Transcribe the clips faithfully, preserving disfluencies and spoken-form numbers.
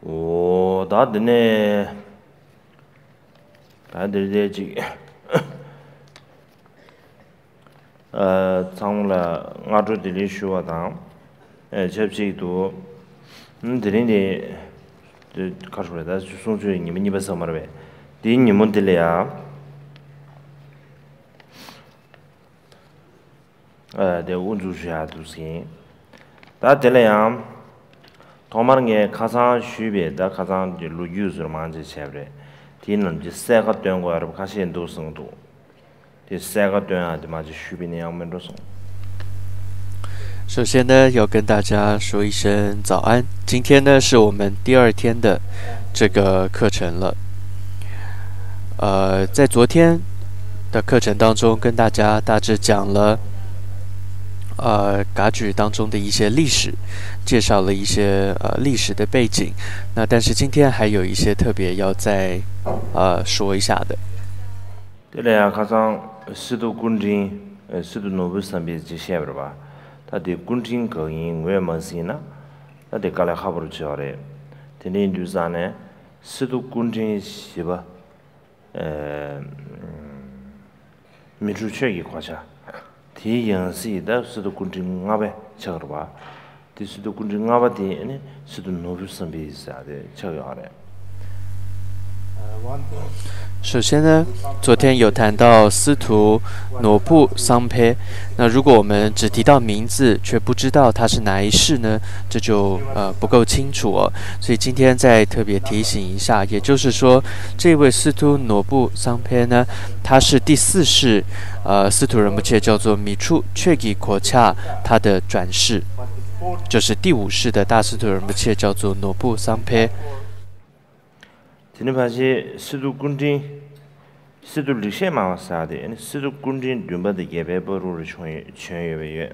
오, 다드네. 다들대지. 어, 장라 아주들이 쉬어다. 에, 접시도 음, 드린데 저 가서다 송주에 님이 입어서 말해. 네 님은 들려야. 어, 내 운주셔야 두시. 다 들려야. 도마르게 가상 쉬베다 가상 루유즈를 만지 챵래. 뒤는 이제 새가 된 거 여러분 가시는 도성도. 이 새가 된 아주 마치 쉬비네 양면로서. 首先呢，要跟大家说一声早安。今天呢，是我们第二天的这个课程了。呃，在昨天的课程当中，跟大家大致讲了呃噶举当中的一些历史，介绍了一些呃历史的背景。那但是今天还有一些特别要再呃说一下的。 对了呀，가장 시도 군진 시도 노브 선비 지시해버 봐. 다들 군진 거인 왜 뭐지나? 다들 갈래 하버로 지어래. 되는 주산에 시도 군진 시바 에 미주체기 과자. 디연시다 시도 군진 나베 저거 봐. 디 시도 군진 나바디 시도 노브 선비 있어야돼. 저거래. 首先呢，昨天有谈到司徒诺布桑佩，那如果我们只提到名字，却不知道他是哪一世呢，这就呃不够清楚哦。所以今天再特别提醒一下，也就是说，这位司徒诺布桑佩呢，他是第四世，呃，司徒仁波切叫做米处却吉阔恰，他的转世，就是第五世的大司徒仁波切叫做诺布桑佩。 저는 사실 시도 군진 시도 리셰마 왔사데 시도 군진 류마의 예배버를全全约。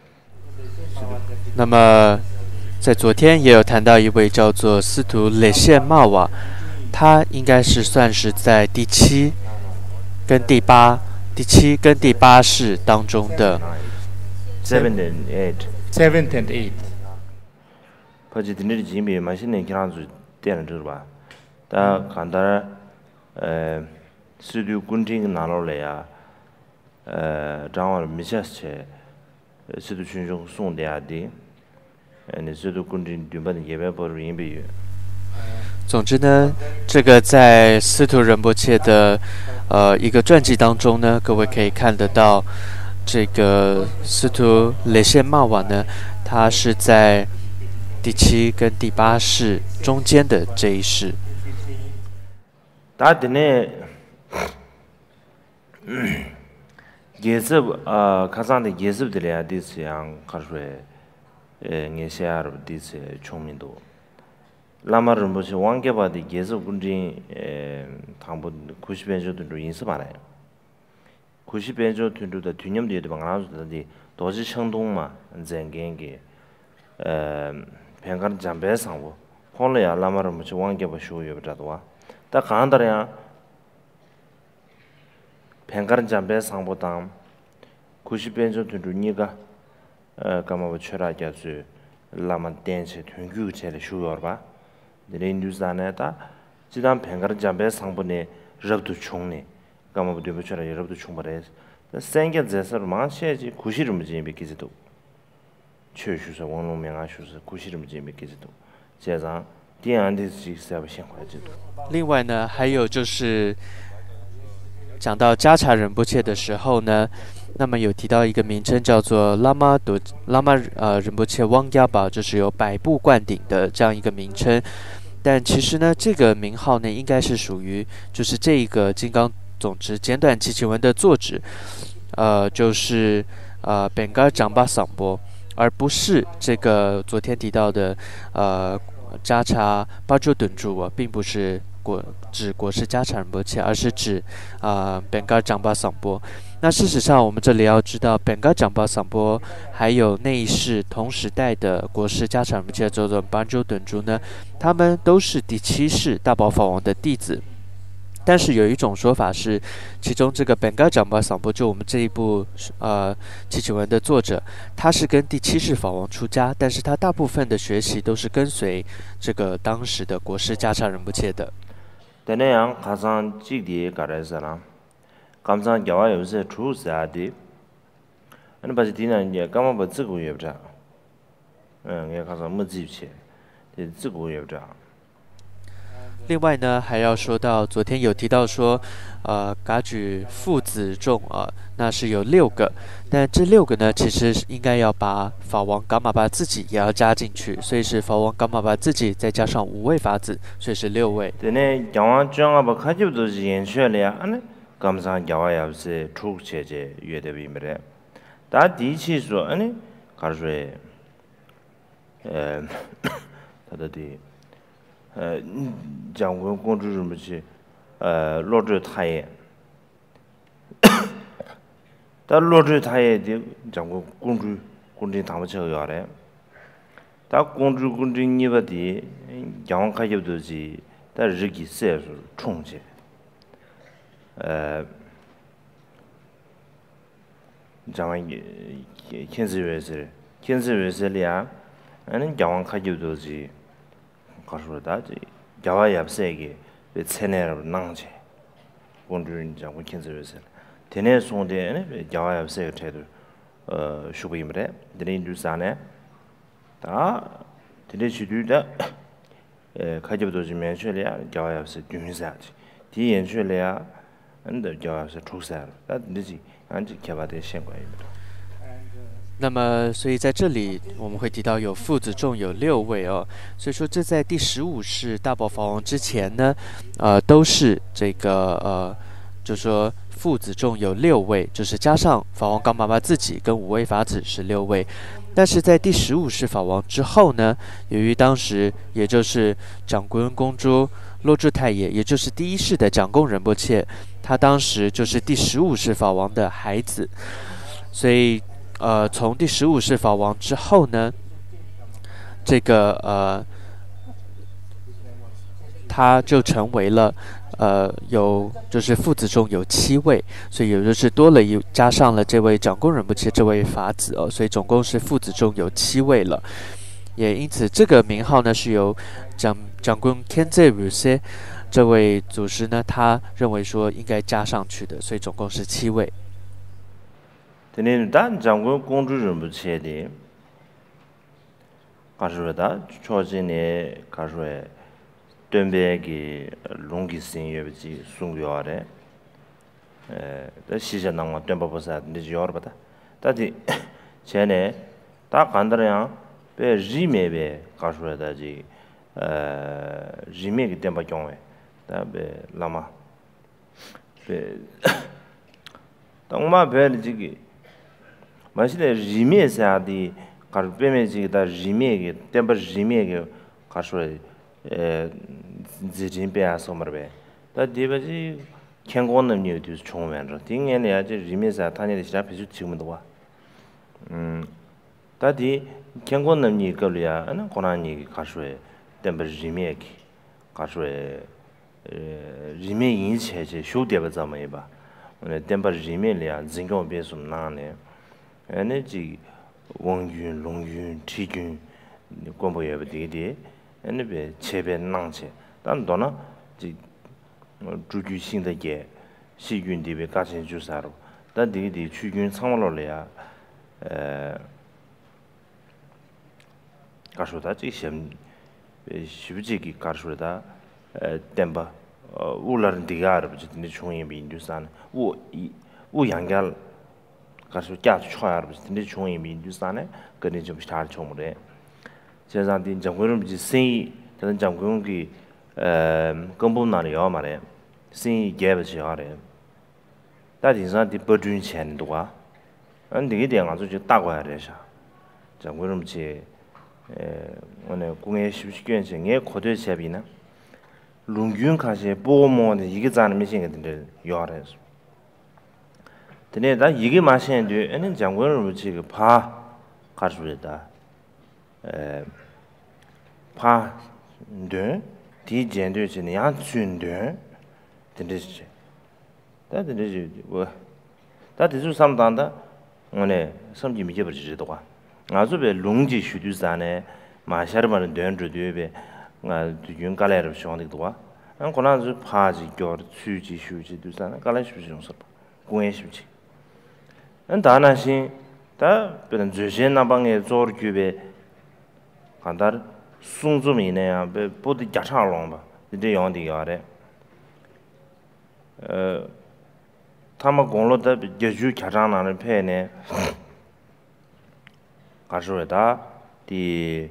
那么在昨天也有谈到一位叫做司徒雷谢茂瓦，他应该是算是在第七跟第八、第七跟第八世当中的。 seven and eight. seventh and eighth. 不知你的经历蛮新的，看上去点了知道吧？ 다 간다 에 스튜디오 군진 나로래야 에 장원 미샤스체 스튜디오 춘종 송대야디 에 스튜디오 군진 뒷반 예배버를 인비유 总之呢，这个在司徒仁波切的呃一个传记当中呢，各位可以看得到，这个司徒雷谢茂瓦呢，他是在第七跟第八世中间的这一世。 다드네 예습 아 가상의 예습들이야 디스양 가르에 에 녜샤르 디스 총민도 라마르 뭐지 왕개바디 예습 군진 에 당부 구십 엔조도 인습 많아요 구십 엔조 튼도다 뒤념도 방나서다디 도지 청동마 젠겐게 에 평간 잠배 상부 홀래야 라마르 뭐지 왕개바 쇼여버다도와 다 간다래야 뱅가른 잠배 상보당 구십 엔조 튼두니가 어 까마버 쳐라게스 라만 댄체 튼규체를 쇼여봐 내린 뉴스안에다 지단 뱅가른 잠배 상보네 럽도 총네 까마버 되버쳐라 럽도 총바래 생게 제서 망치지 구시름지 믿기지도 최슈서 원로명아슈서 구시름지 믿기지도 제가 另外呢，还有就是讲到加查仁波切的时候呢，那么有提到一个名称叫做拉玛多拉玛呃仁波切汪亚巴，这是有百步灌顶的这样一个名称。但其实呢，这个名号呢，应该是属于就是这一个金刚总持简短祈请文的作者，呃，就是呃本嘎长巴桑波，而不是这个昨天提到的呃。 加查巴州顿住啊，并不是国指国师加查仁波切，而是指啊本嘎长巴桑波。那事实上，我们这里要知道，本嘎长巴桑波还有那一世同时代的国师加查仁波切叫做巴州顿住呢，他们都是第七世大宝法王的弟子。 但是有一种说法是，其中这个本嘎长巴桑波，就我们这一部呃祈请文的作者，他是跟第七世法王出家，但是他大部分的学习都是跟随这个当时的国师迦查仁波切的。 那样가장积极搞的是啦，刚才讲话有些出色的，那把这地呢也干嘛不自古也不着，嗯，也刚才没记起，这自古也不着。 另外呢，还要说到昨天有提到说，呃，噶举父子众啊，那是有六个，但这六个呢，其实应该要把法王噶玛巴自己也要加进去，所以是法王噶玛巴自己再加上五位法子，所以是六位。 对呢，讲完讲啊，把科技都是研学了呀，那刚上讲话也是出去这约的比没得，但第一期说，那他说，呃，他的的。呃，讲过公主什么去，呃，落着他也，但落着他也的讲过公主，公主他们吃药的，但公主公主你不的，讲开就都是，但日记写是重些，呃，讲完也，天子月是，天子月是俩，嗯，讲开就都是。가서다 야와 얍세게 왜 체내로 낭체 본주인 장고 킨서에서 대내 송대에 야와 얍세게 태도 어 슈고임래 드린 주산에 다 드린 주두다 에 가지고도 좀 mention이야 야와 얍세 준사지 뒤 연출이야 근데 야와 얍세 초사 다 늦지 안지 개발된 신고입니다 那么，所以在这里我们会提到有父子众有六位哦，所以说这在第十五世大宝法王之前呢，呃，都是这个呃，就说父子众有六位，就是加上法王噶玛巴自己跟五位法子是六位，但是在第十五世法王之后呢，由于当时也就是长公公主洛珠太爷，也就是第一世的长公仁波切，他当时就是第十五世法王的孩子，所以。呃，从第十五世法王之后呢，这个呃，他就成为了呃有就是父子中有七位，所以也就是多了一加上了这位长公仁波切这位法子哦，所以总共是父子中有七位了。也因此这个名号呢是由长长公天在如塞这位祖师呢，他认为说应该加上去的，所以总共是七位。 근데 단 장군 공주를 붙여야지. 가서다 초진에 가서에 덤베기 롱기신 여비지 숭교하래. 에, 시제 나와 덤버버사 이제 여러보다. 다지 전에 다 간다냐. 배 리메베 가서다지 에, 리메기 덤버 경우에 다배 라마. 배 동마 벨지기 마시데 리메사디 가르베메지다 리메게 템버 리메게 가서에 에 지진베아 소머베 다 디바지 kengonem ni dus chongwen ro dingyen ya ji rimesa tani de sha phesu chimdo wa um ta di kengonem ni ge lu ya an kona ni ka shwe tembe rime ki ka shwe rime yin che je shu de ba zama ba ne tembe rime le ya jingong be sum na ne ane ji wong yun long yun chi yun gong bo ye ba de de ane be che be nang che dan do na ji 主句性的也细菌的被感情就啥了，但这个的曲菌长了了呀，呃，他说他这些呃是不是这个他说他呃点吧呃乌拉人这个儿不是你穷人民就啥呢？我一我养家，他说家去穿儿不是你穷人民就啥呢？跟你就不是他穷不的，现在的中国人不是生意，但是中国人给 根本哪里要嘛嘞？生意干不起来嘞。大体上的不赚钱的话，俺这个店啊就就打过来的啥？咱为什么去？呃，我那工业休息园去，俺考虑下边呢，龙运开始包毛的一个站没现个的要的是。但是咱一个马现的，俺咱为什么去个爬，开出来的？呃，爬，对。 第一件就是你要军队， 된대지. 다 된대지. 뭐 다 대주 삼단다. 오늘 섬지 미제 버지도 와. 아주베 롱지 슈두산에 마샤르만 된주드베 아 윤가래를 쇼한데도 와. 안 고나주 파지 겨 수지 수지 두산 갈래 싶지 좀 써. 공예 싶지. 안 다나신 다 변 주신 나방에 조르규베 간다르 숭좀이네야 베 보디 자차롱 봐. 이제 영디가래. 어 타마 공로다 제주 가장나는 패네. 가서다 디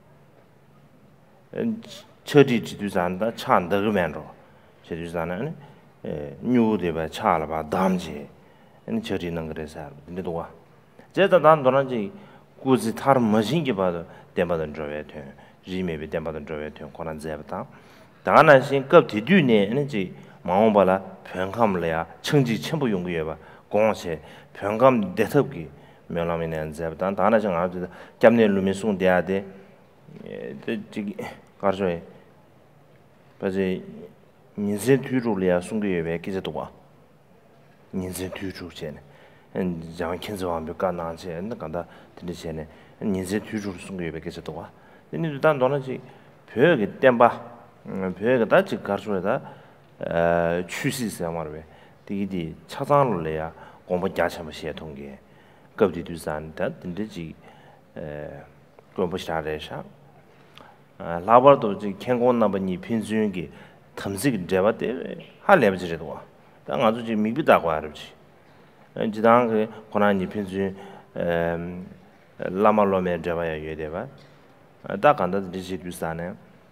처리 지도산다 찬더면로 지도산은 에 뉴데바 차라바 담지 이 처리는 그래서 근데도 와 제가 난 도나지 구지 타르 머신게 봐도 대마던 저에 돼 리메비 대마던 저에 돼 권한 제부터 다나신 급 뒤뒤네 에너지 마음발라 평감을야 청지 전부 용구해 봐 공세 평감 대섭기 명람이네 제부터 다나정 아주 잡내 루미 송대야데 에 저기 가르쳐에 바제 인생 뒤로래야 송게에 기재도 와 인생 뒤로제네 음 장 켄저와 몇 간나제 간다 드리제네 인생 뒤로 송게에 기재도 와 근데 단 도나지 벽에 땜바 벽에 다지 가르쳐다 어 취시세 말왜 디디 차상을래야 공부 자체만 시통게 급디두산다 근데지 에 공부 시작해서 라버도 지 캔고나버니 핀준기 탐식 제바데 할래버지도 와. 당 아주 지 미비다고 알지. 지당 그 고난이 핀준 음 라말로메 제바야 예데바. 다 간다 디지 두산에.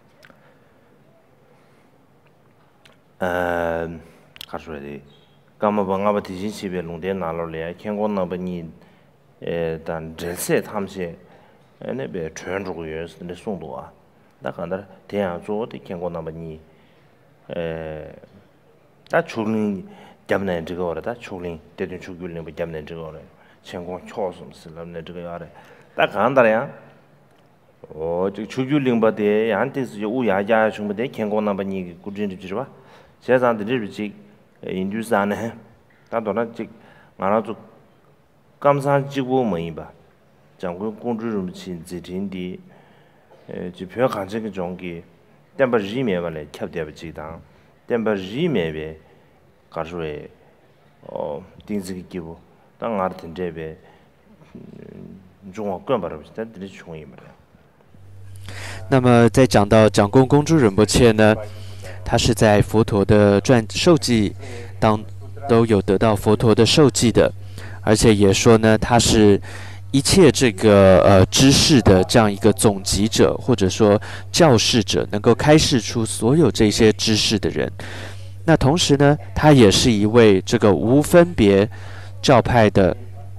음 가르쳐야지. 까마방아바 디진시베 롱데 나로래 캔고나버니 에단 젤세 탐시 에네베 전주고 예스데 송도아. 나 간다 대양 조도 경고나버니 에 다 출린 잡는这个 어다 출린 대전 출근을 뭐 잡는这个 어래 전공 초섬스럽네这个 알아 다 간다야 어저 출근링 바데 안테스 우야야 중부대 경고나버니 구진지 지봐 세상들이 인주산에 다도나 직 알아도 감사지고 뭐이봐 장군 공주름 친지진디 지 벽 간증의 종기 땜바 리메발에 캡되버지당 땜바 리메베 가르에 어 딩즈기 기부 땅 아르텐제베 중앙 건바르비다 들이 중앙이 말이야. 那么在讲到长公公主仁波切呢，他是在佛陀的传授记当都有得到佛陀的授记的，而且也说呢，他是一切这个呃知识的这样一个总集者，或者说教示者，能够开示出所有这些知识的人。那同时呢，他也是一位这个无分别教派的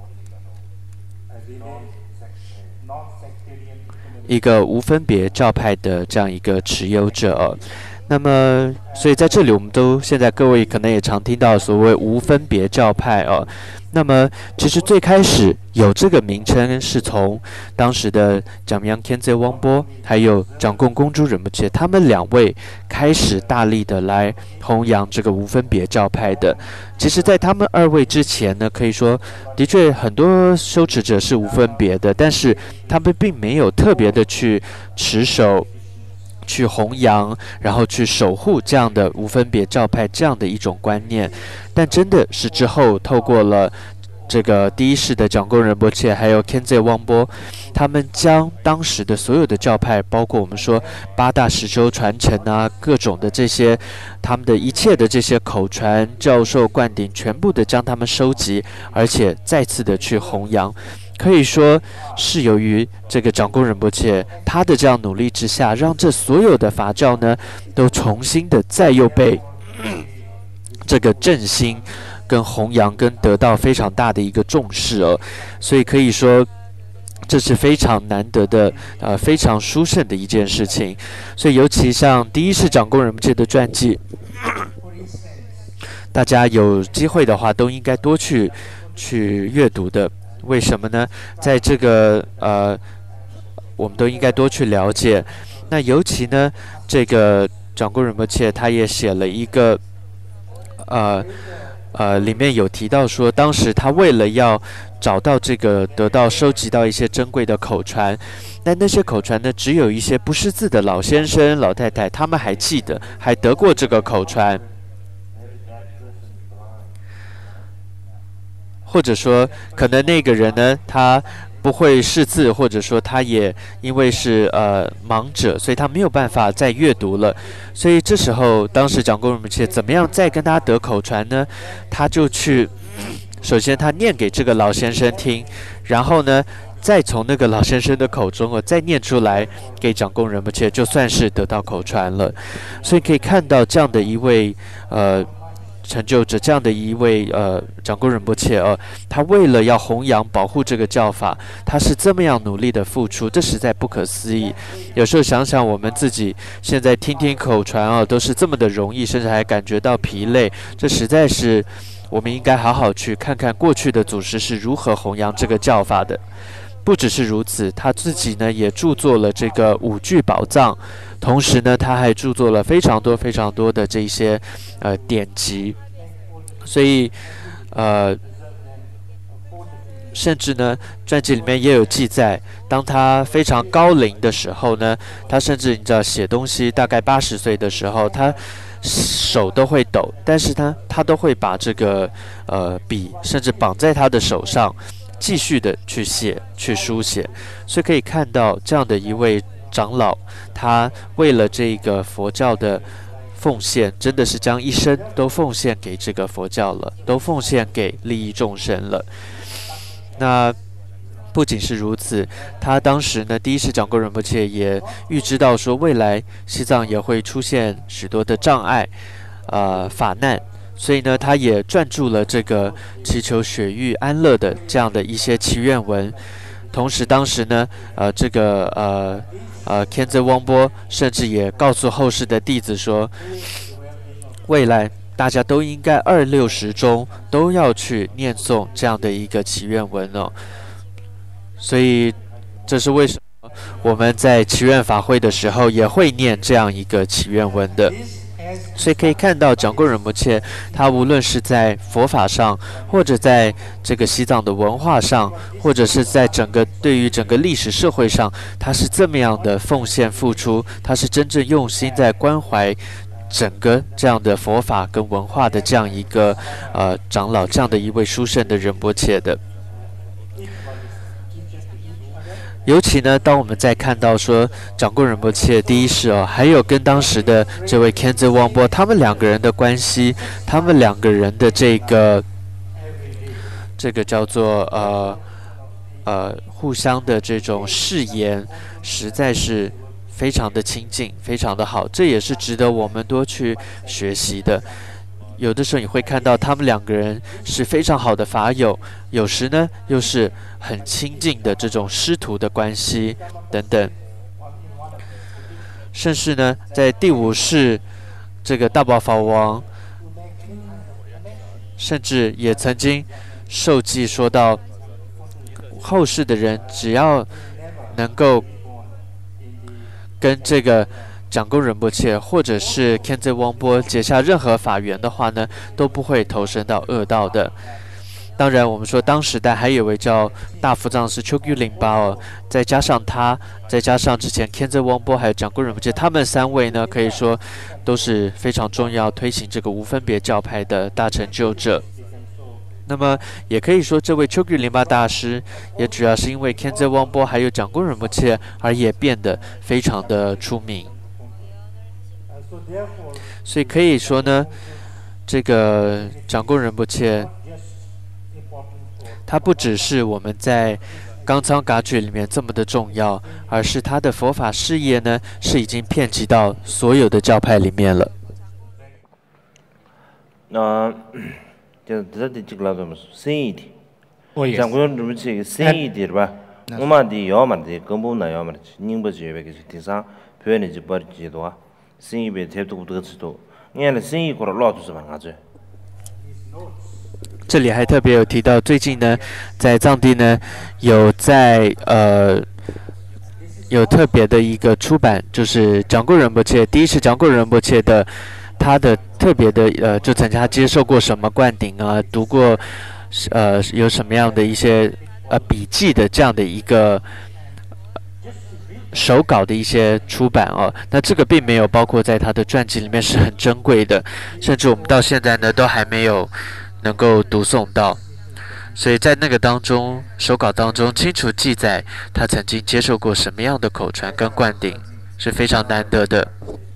一个无分别教派的这样一个持有者。那么，所以在这里我们都现在各位可能也常听到所谓无分别教派哦。那么，其实最开始有这个名称是从当时的长央天泽汪波还有长共公主仁波切他们两位开始大力的来弘扬这个无分别教派的。其实，在他们二位之前呢，可以说的确很多修持者是无分别的，但是他们并没有特别的去持守。去弘扬，然后去守护这样的无分别教派这样的一种观念，但真的是之后透过了这个第一世的长公仁波切还有 Khenze 汪波，他们将当时的所有的教派，包括我们说八大十修传承啊，各种的这些他们的一切的这些口传教授灌顶，全部的将他们收集，而且再次的去弘扬。可以说是由于这个长公仁波切他的这样努力之下，让这所有的法教呢都重新的再又被这个振兴跟弘扬跟得到非常大的一个重视哦，所以可以说这是非常难得的呃非常殊胜的一件事情。所以尤其像第一世长公仁波切的传记，大家有机会的话都应该多去去阅读的。为什么呢？在这个呃，我们都应该多去了解。那尤其呢，这个长公仁波切他也写了一个呃呃里面有提到说，当时他为了要找到这个得到收集到一些珍贵的口传，但那些口传呢，只有一些不识字的老先生、老太太，他们还记得，还得过这个口传。或者说，可能那个人呢，他不会识字，或者说他也因为是呃盲者，所以他没有办法再阅读了。所以这时候，当时讲公人不切怎么样再跟他得口传呢？他就去，首先他念给这个老先生听，然后呢，再从那个老先生的口中哦再念出来给讲公人不切，就算是得到口传了。所以可以看到这样的一位呃。成就者这样的一位呃长公仁波切哦，他为了要弘扬保护这个教法，他是这么样努力的付出，这实在不可思议。有时候想想我们自己现在听听口传哦，都是这么的容易，甚至还感觉到疲累，这实在是我们应该好好去看看过去的祖师是如何弘扬这个教法的。不只是如此，他自己呢也著作了这个五句宝藏，同时呢他还著作了非常多非常多的这些呃典籍，所以呃甚至呢传记里面也有记载，当他非常高龄的时候呢，他甚至你知道写东西大概八十岁的时候，他手都会抖，但是他他都会把这个呃笔甚至绑在他的手上，继续的去写去书写。所以可以看到这样的一位长老，他为了这个佛教的奉献，真的是将一生都奉献给这个佛教了，都奉献给利益众生了。那不仅是如此，他当时呢，第一世讲过仁波切也预知到说，未来西藏也会出现许多的障碍，呃，法难。所以呢，他也撰著了这个祈求雪域安乐的这样的一些祈愿文。同时，当时呢，呃，这个呃呃天泽汪波甚至也告诉后世的弟子说，未来大家都应该二六时中都要去念诵这样的一个祈愿文哦。所以，这是为什么我们在祈愿法会的时候也会念这样一个祈愿文的。所以可以看到，讲过仁波切他无论是在佛法上，或者在这个西藏的文化上，或者是在整个对于整个历史社会上，他是这么样的奉献付出，他是真正用心在关怀整个这样的佛法跟文化的这样一个呃长老，这样的一位殊胜的仁波切的。尤其呢，当我们在看到说长过仁波切第一世哦，还有跟当时的这位天泽汪波，他们两个人的关系，他们两个人的这个这个叫做呃呃互相的这种誓言，实在是非常的亲近，非常的好，这也是值得我们多去学习的。有的时候你会看到他们两个人是非常好的法友，有时呢又是很亲近的这种师徒的关系等等。甚至呢，在第五世这个大宝法王，甚至也曾经受记说到，后世的人只要能够跟这个讲过仁波切或者是天泽汪波结下任何法缘的话呢，都不会投身到恶道的。当然，我们说当时代还有一位叫大福藏师秋居林巴哦，再加上他，再加上之前天泽汪波还有讲过仁波切，他们三位呢，可以说都是非常重要推行这个无分别教派的大成就者。那么也可以说，这位秋居林巴大师也主要是因为天泽汪波还有讲过仁波切而也变得非常的出名。所以可以说呢，这个讲过仁波切，它不只是我们在冈仓噶举里面这么的重要，而是他的佛法事业呢，是已经遍及到所有的教派里面了。 那就这里这个老总深一点，讲过仁波切深一点吧。我们的要么的根本那要么的，宁不就别个地上表演就不知道啊。生意被太多得吃多，你看生意过了老多是办法子。 这里还特别有提到，最近呢，在藏地呢，有在呃有特别的一个出版，就是讲过仁波切第一世讲过仁波切的他的特别的呃，就曾经他接受过什么灌顶啊，读过呃有什么样的一些呃笔记的这样的一个手稿的一些出版哦，那这个并没有包括在他的传记里面，是很珍贵的，甚至我们到现在呢都还没有能够读诵到。所以在那个当中，手稿当中清楚记载他曾经接受过什么样的口传跟灌顶，是非常难得的。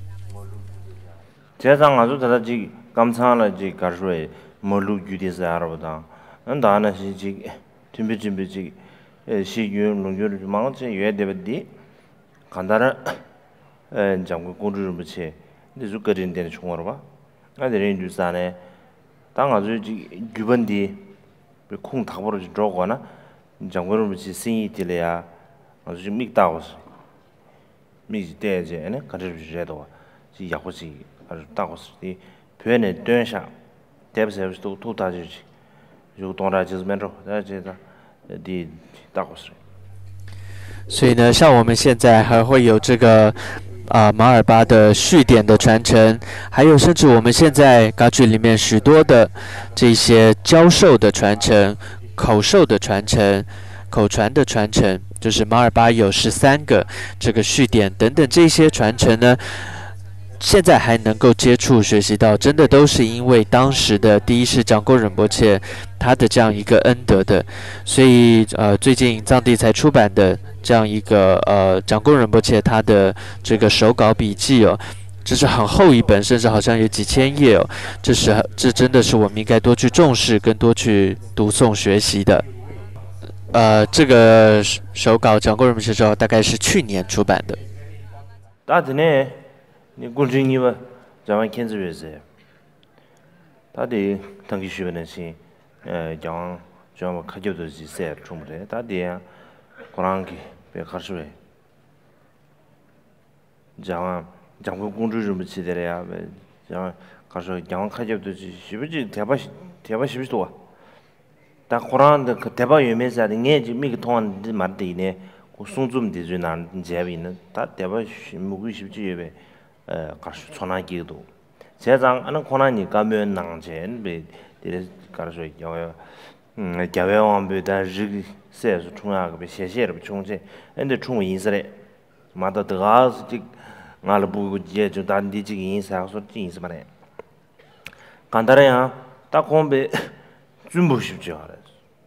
제상 아주 다다지 감사하지 가르에 몰루 규디스 알아보다. 난다나 시지 준비준비지 시윤 농교를 망치 예데베디 간다라 에 장고 고르를 붙이 근데 주거린 데는 총으로 봐. 아들이 주산에 땅 아주 규번디 콩 타버려 줘거나 장고를 붙이 신이 딜이야 아주 믹다고스 믹이 돼야지네 가르쳐 줘도 지 약호지 아주 다고스디 변에 된샤 대비서도 도다지지 요 동라지면로 다지다 디 다고스 所以呢，像我们现在还会有这个啊、呃、马尔巴的序典的传承，还有甚至我们现在噶举里面许多的这些教授的传承、口授的传承、口传的传承，就是马尔巴有十三个这个序典等等这些传承呢。现在还能够接触学习到，真的都是因为当时的第一世长公仁波切他的这样一个恩德的，所以呃最近藏地才出版的这样一个呃长公仁波切他的这个手稿笔记哦，这是很厚一本，甚至好像有几千页哦，这是这真的是我们应该多去重视跟多去读诵学习的。呃，这个手稿长公仁波切手大概是去年出版的。 大的呢？ 니 꿀진이와 자만 캔즈베세 다디 당기 쉬베는시 에 장 좀 가져도지 세 좀래 다디야 고랑기 배 가르쳐래 자만 장고 공주 좀 치대래야 자 가서 장 가져도지 쉬비지 대바 대바 쉬비도 다 고랑데 그 대바 유명해서 네 미기 통한 말대이네 고 송좀 되주난 제비는 다 대바 무기 쉽지 예배 에 가서 전화기도 제장 하는 권한이 가면 낭젠 비 이래 가서 요 음, gyalwang 지 세서 중앙에 세세를 중제 근데 중 인사래 마다 들어가서 나를 보고 이제 좀 단디지 인사서 인사 말해 간다래야 딱 공배 준비 쉽죠 알아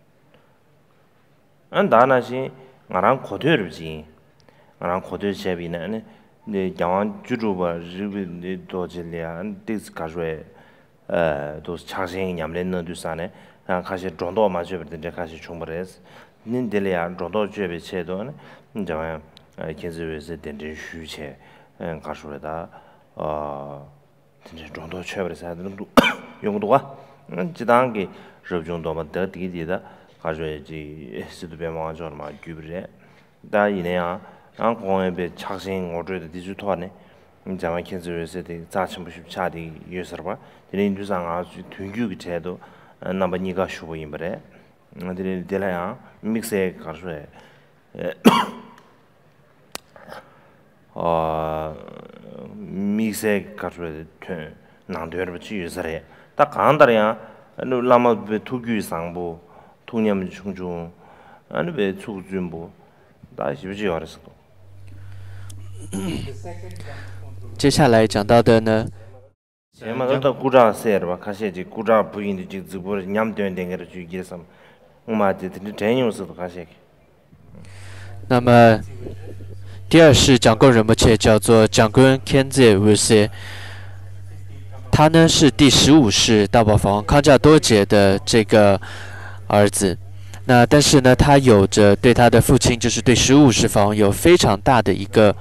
안 다나시 나랑 고대르지 나랑 고대 제비는 네 gyalwang 주주바 리비 도질이야 디스 가져에 에 도스 차생 냠lên 두산에 가시 정도 맞으버든지 가시 충분해서 닌들이야 정도 주에 체도는 이제 계속해서 된된 휴체 가서다 어 진짜 정도 채버려서 하는 용도가 지단계 저 정도만 더 디디다 가져야지 스드베만 저마 규브레 다 이내야 안 공에베 차생 오르드 디지털네 이제 계속해서 자침 부십 차디 유서봐 드린 주상 아주 tun규기 제도 넘버 니가 쇼보인 버래 드릴 데라야 믹스에 가서에 어 믹스에 가서에 난되어 버지 유서래 딱 간다래야 라마 투규 상보 통념 중중 아니 왜 추준보 다 쉽지 알았어 接下来讲到的呢 제마도 구자 세르바 가시지 구자 부인의 직접으로 냠되는 데를 주기해서 엄마한테 전용서도 가시 那么第二世长公仁波切叫做长公天界乌些，他呢是第十五世大宝法王康加多杰的这个儿子。那但是呢，他有着对他的父亲，就是对十五世法王有非常大的一个。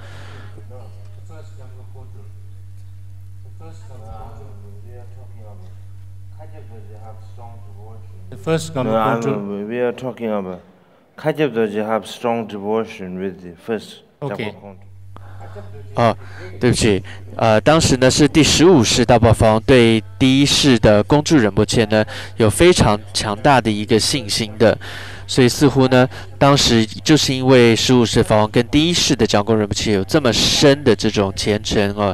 First no, no, we are talking about Kajabdoji have strong devotion with the first. Okay. 哦，对不起，呃，当时呢是第十五世大宝法王对第一世的公主仁波切呢有非常强大的一个信心的，所以似乎呢当时就是因为十五世法王跟第一世的长公仁波切有这么深的这种虔诚啊，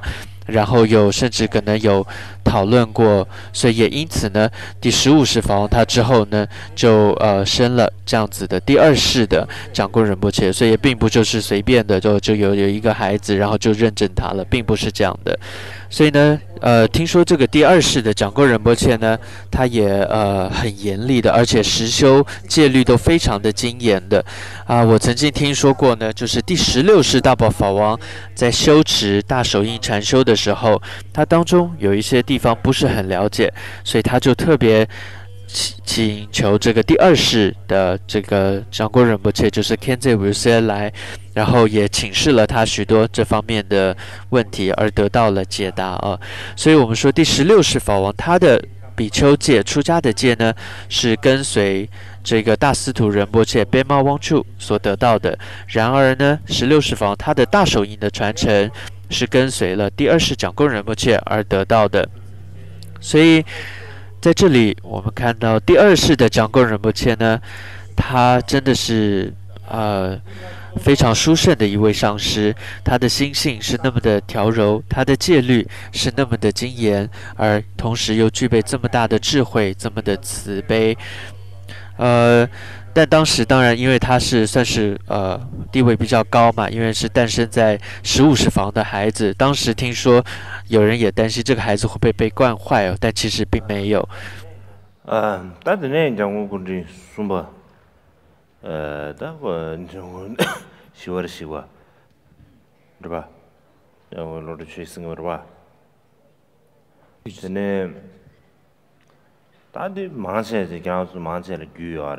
然后有甚至可能有讨论过，所以也因此呢，第十五世法王他之后呢，就呃生了这样子的第二世的长棍仁波切，所以也并不就是随便的就就有有一个孩子，然后就认证他了，并不是这样的。所以呢，呃，听说这个第二世的长棍仁波切呢，他也呃很严厉的，而且实修戒律都非常的精严的。啊、我曾经听说过呢，就是第十六世大宝法王在修持大手印禅修的时候，他当中有一些地方不是很了解，所以他就特别请求这个第二世的这个长棍仁波切，就是 Khenze Rinpoche 来，然后也请示了他许多这方面的问题，而得到了解答啊。所以我们说第十六世法王他的比丘戒出家的戒呢，是跟随这个大司徒仁波切 Bema Wangchu 所得到的。然而呢，十六世法王他的大手印的传承是跟随了第二世长棍仁波切而得到的。所以在这里我们看到第二世的长棍仁波切呢，他真的是呃非常殊胜的一位上师，他的心性是那么的调柔，他的戒律是那么的精严，而同时又具备这么大的智慧，这么的慈悲。呃，但当时当然因为他是算是呃地位比较高嘛，因为是诞生在十五世法王的孩子，当时听说有人也担心这个孩子会不会被惯坏哦，但其实并没有。 呃，但是呢，讲我估计什么，呃，但我这我习惯的习惯，是吧？然后老是去生活是吧？现在，大家忙起来就讲是忙起来就要的，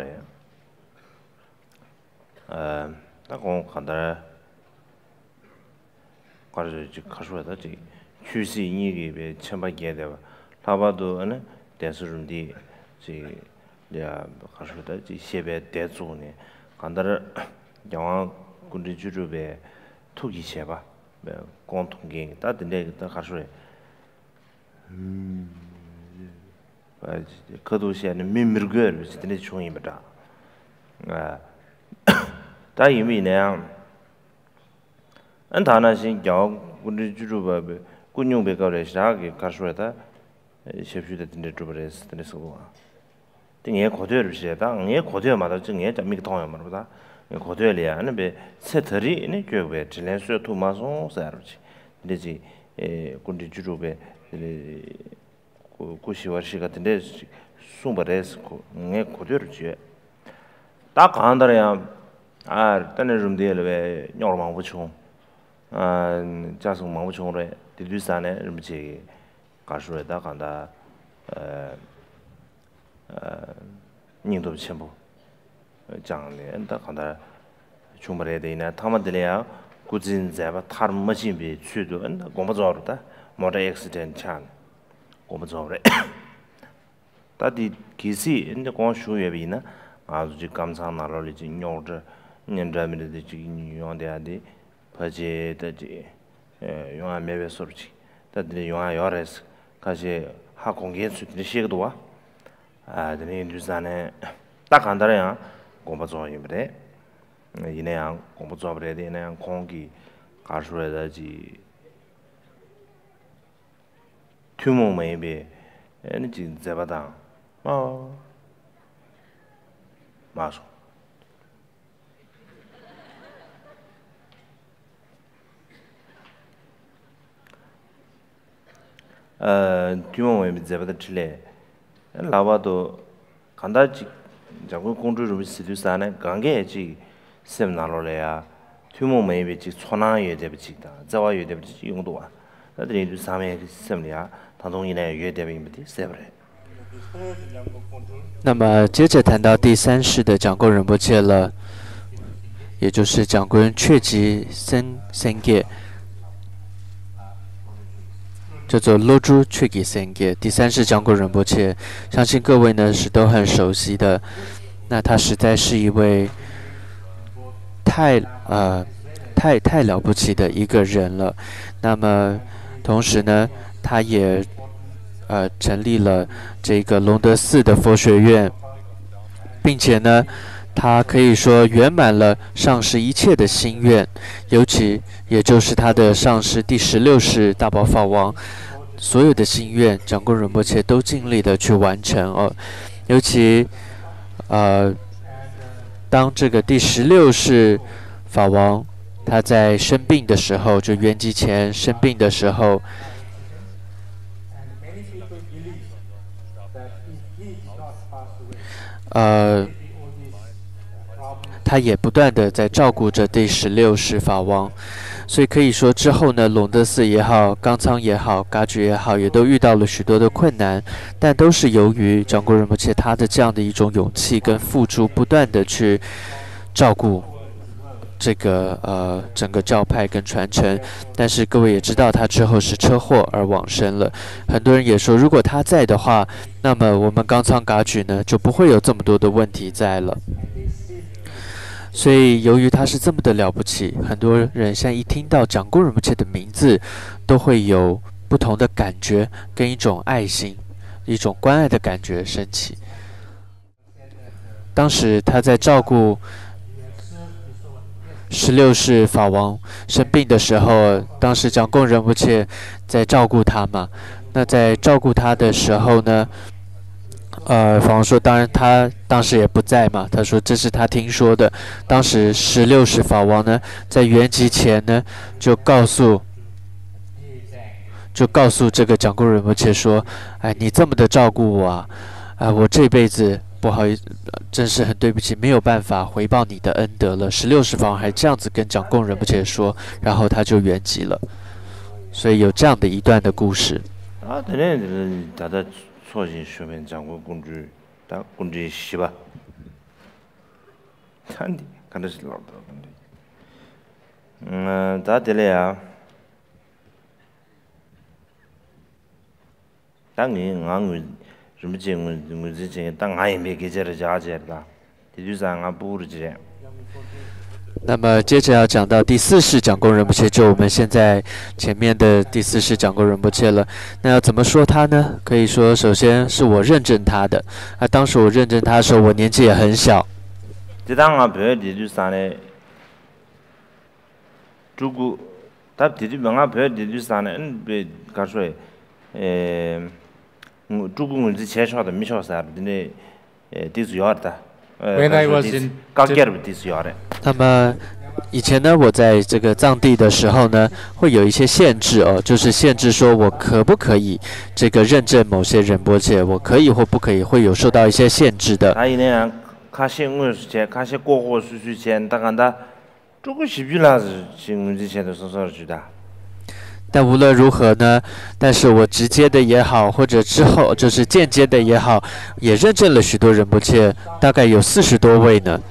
呃，但我看到，或者就看出来的这趋势你给别千把get的吧，他把都呢电视中的这呀看出的这些别带走呢，看到了仰望工地居住别土地些吧，别共同给，但等那个他看出来，嗯。可都是那没没个，是真的穷一不着，啊，但因为那样，俺他那些叫我这居住吧，雇佣别搞的啥个，看出来他，小区的真的住不来是真的是我，这眼考对了些，但眼考对嘛，他这眼咱没个讨厌嘛，是不是？眼考对了呀，那边菜头里那就呗，只能说土马松啥东西，那些呃，工地居住呗，呃。过去我是个真的送不来是过，我过去了去。大看到了呀，啊，但那种的了呗，鸟儿忙不穷，啊，加上忙不穷了，第第三呢，人们去，搞出来大看到，呃，呃，人都全部，讲的，大看到，穷不来的呢，他们的了，估计在吧，他们没进去去的，那光不着了的，没得 accident 强。我们做的，但是其实人家光学业比呢，啊，就刚上拿了的就鸟着，人家们的就用的的，而且的这，呃，用俺没别说去，但是用俺要的是，可是还空间出的些个多啊，啊，这里就是呢，大看到了呀，我们做也不得，那那样我们做不得的那样空气，搞出来的这。推蒙没别，哎，你就在不当，哦，马上，呃，推蒙没别在不得吃嘞，老爸都看到这，讲个工作中是对啥呢？刚开始什么拿落来呀？推蒙没别这错哪也在不起的，在我也在不起用多啊，那这里就上面什么呀？ 那么接着谈到第三世的长棍仁波切了，也就是长棍确吉森森戒，叫做罗珠确吉森戒。第三世长棍仁波切，相信各位呢是都很熟悉的。那他实在是一位太呃太太了不起的一个人了。那么同时呢，他也呃成立了这个隆德寺的佛学院，并且呢， 他可以说圆满了上师一切的心愿，尤其也就是他的上师第十六世大宝法王所有的心愿，长公仁波切都尽力的去完成哦。尤其呃，当这个第十六世法王他在生病的时候，就圆寂前生病的时候。 呃，他也不断的在照顾着第十六世法王，所以可以说之后呢，隆德寺也好，冈仓也好，噶举也好，也都遇到了许多的困难，但都是由于长公仁波切他的这样的一种勇气跟付出，不断的去照顾这个呃整个教派跟传承。但是各位也知道，他之后是车祸而往生了。很多人也说，如果他在的话，那么我们冈仓噶举呢就不会有这么多的问题在了。所以由于他是这么的了不起，很多人现在一听到长公仁波切的名字，都会有不同的感觉跟一种爱心、一种关爱的感觉升起。当时他在照顾十六世法王生病的时候，当时长公仁波切在照顾他嘛。那在照顾他的时候呢，呃，法王说，当然他当时也不在嘛。他说这是他听说的。当时十六世法王呢，在圆寂前呢，就告诉，就告诉这个长公仁波切说：“哎，你这么的照顾我啊，啊、呃，我这辈子。” 不好意思，真是很对不起，没有办法回报你的恩德了。十六世法王还这样子跟长公仁波切说，然后他就圆寂了。所以有这样的一段的故事。 啊，当然，大家错心说明长公公主，但公主是吧？看的，看的是老多问题。嗯，咋的了呀？当然，俺。 什么经文？我之前当俺也没给这个家姐的，这就是俺不是这样。 那么接着要讲到第四世长公仁波切，就我们现在前面的第四世长公仁波切了。那要怎么说他呢？可以说，首先是我认证他的。啊，当时我认证他的时候，我年纪也很小。 这当俺别的就是啥呢？如果他弟弟们俺别的就是啥呢？嗯，别干说，呃。 嗯，中国人之前说的没说啥的呢，呃，都是要的，呃，刚给的都是要的。 那么以前呢，我在这个藏地的时候呢，会有一些限制哦，就是限制说我可不可以这个认证某些仁波切，我可以或不可以，会有受到一些限制的。 他一年看新闻时间，看些国货数据前，他看他中国西边那是新闻之前都是少去的。 但无论如何呢，但是我直接的也好，或者之后就是间接的也好，也认证了许多仁波切，大概有四十多位呢。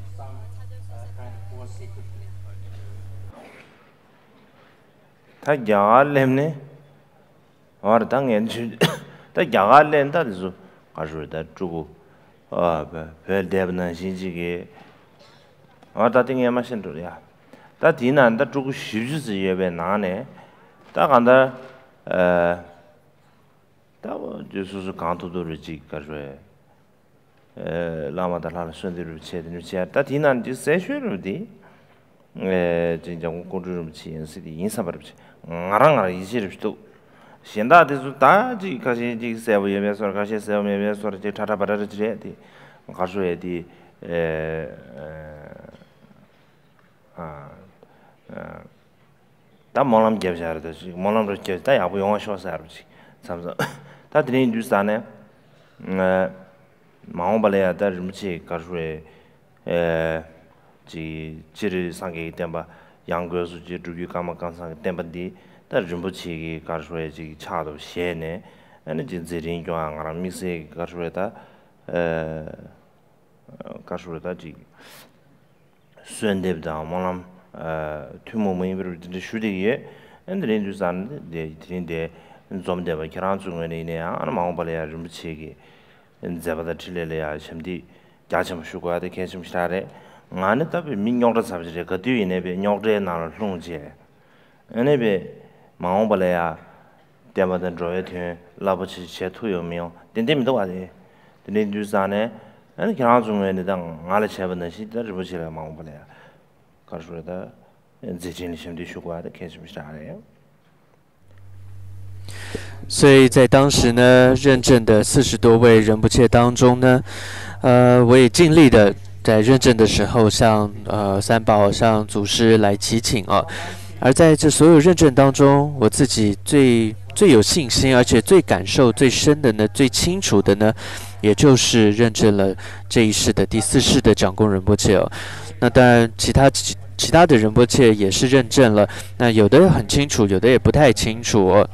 他讲了呢，我当年去，他讲了，他就是他说他这个啊，不不得不能信这个，我他听也没信着呀，他听呢，他这个虚实是也别难呢。 他看他，呃，他我就说是刚头都是几个说，呃，拉玛达拉的顺的路切的路切，他听呢就筛选了的，呃，真正我工作路切是的，印象不了切，俺让俺一些路都，现在的是大这开始这社会也别说，开始社会也别说，这查查巴拉的之类的，我说的，呃呃，啊，呃。 다 몰람 개비자르다 지 몰람로 개다 야부 영어 쇼사르지 삼서 다 드린 주사네 에 마오발레야 다 rum치 가르에 에지 지르 상게 템바 양거수 지 주기 까마 간상 템바디 다 rum치 가르에 지 차도 셰네 아니 진지린 조앙 아라 미세 가르에다 에 가르에다 지 순데브다 몰람 어 투모모이 비르드 슈디에 엔드린 주산 데 드린데 좀데바 기란 중에네 아나 마오발이야 좀 치기 엔자바다 칠레야 심디 야참 슈고야데 개심 시라레 나는 답이 민용도 잡지래 그 뒤에 비 녀그레 나를 롱제 에네베 마오발이야 데마던 조에 थे 라버치 제 투요명 덴데미도 와데 드린 주산에 아니 그냥 중에는 당 알아 쳐보는 시대 르보치라 마음 보래 가르쳐다 제진이 심디 쉬고하다 계속 잘해요 所以在当时呢，认证的四十多位仁波切当中呢，呃，我也尽力的在认证的时候向呃三宝、向祖师来祈请啊。而在这所有认证当中，我自己最最有信心，而且最感受最深的呢，最清楚的呢，也就是认证了这一世的第四世的长公仁波切哦。那当然，其他其其他的仁波切也是认证了，那有的很清楚，有的也不太清楚哦。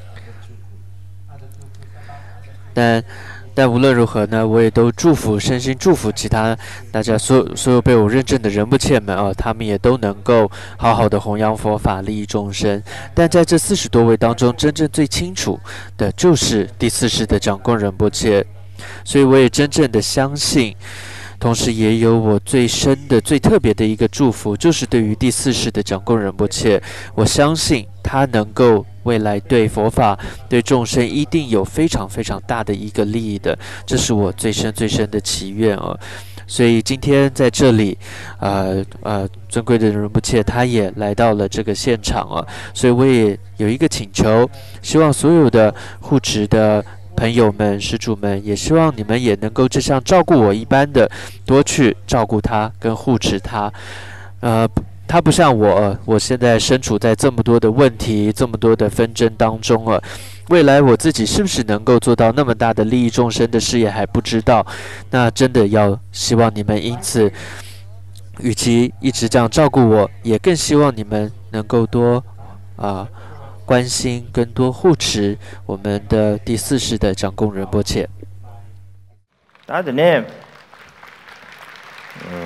但但无论如何呢，我也都祝福，深心祝福其他大家所有所有被我认证的仁波切们啊，他们也都能够好好的弘扬佛法，利益众生。但在这四十多位当中，真正最清楚的就是第四世的长公仁波切，所以我也真正的相信。 同时，也有我最深的、最特别的一个祝福，就是对于第四世的长公仁波切，我相信他能够未来对佛法、对众生一定有非常非常大的一个利益的，这是我最深最深的祈愿哦。所以今天在这里，呃呃，尊贵的仁波切他也来到了这个现场啊，所以我也有一个请求，希望所有的护持的 朋友们、施主们，也希望你们也能够就像照顾我一般的，多去照顾他跟护持他。呃，他不像我，我现在身处在这么多的问题、这么多的纷争当中啊。未来我自己是不是能够做到那么大的利益众生的事业还不知道。那真的要希望你们因此，与其一直这样照顾我，也更希望你们能够多啊。 关心更多护持我们的第四世的长公仁波切。 大的呢，嗯，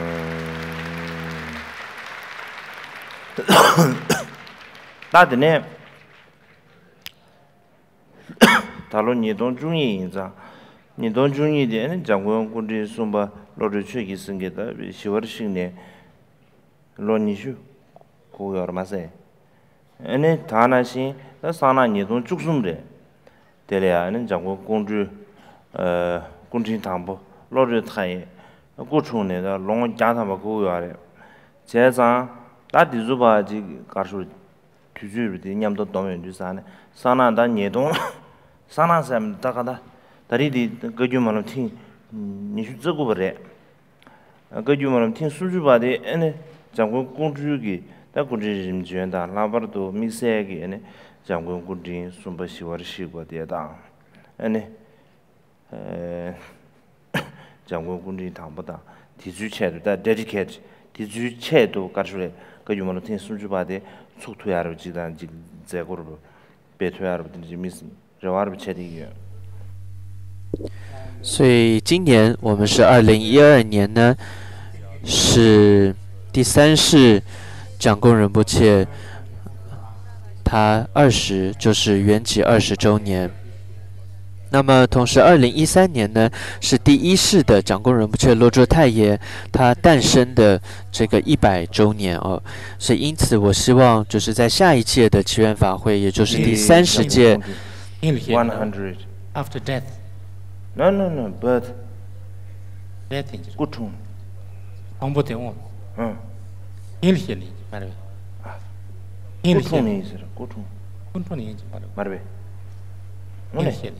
大的呢，他说你都注意一下，你都注意的，那长公估计送吧，老是去给生给他，媳妇儿生的，老你去，过要嘛噻。 ane thana shi da sana ni don chuksum re tele ane jango kongju eh kongjin tambo lo re thai ko chu ne da long ja ta ba ko ya re je za da di zu ba ji ka shu tu ju de nyam do dong yen ju sa ne sana da ni don sana sam da ka da da ri di ge ju ma lo tin ni shu zhe gu re ge ju ma lo tin su ju ba de ane jango kongju gi 那估计人觉得那边都没晒个呢，讲过估计送不喜欢西瓜的当，哎呢，呃，讲过估计谈不到，提出切的 dedicate， 提出切都搞出来，个有么子听送去把的出推下来，鸡蛋就再过了，别推下来的就没事，这玩意儿切的个。 所以今年我们是二零一二年呢，是第三世 长公仁波切，他二十就是圆寂二十周年。那么同时，二零一三年呢是第一世的长公仁波切罗卓太爷他诞生的这个一百周年哦。所以因此，我希望就是在下一届的祈愿法会，也就是第三十届 one hundred after death. No no no, but death. Good tune. 홍보 대원. 응. 일희리 말해. Good tune is good tune. good tune is 말해. 말해. 오늘.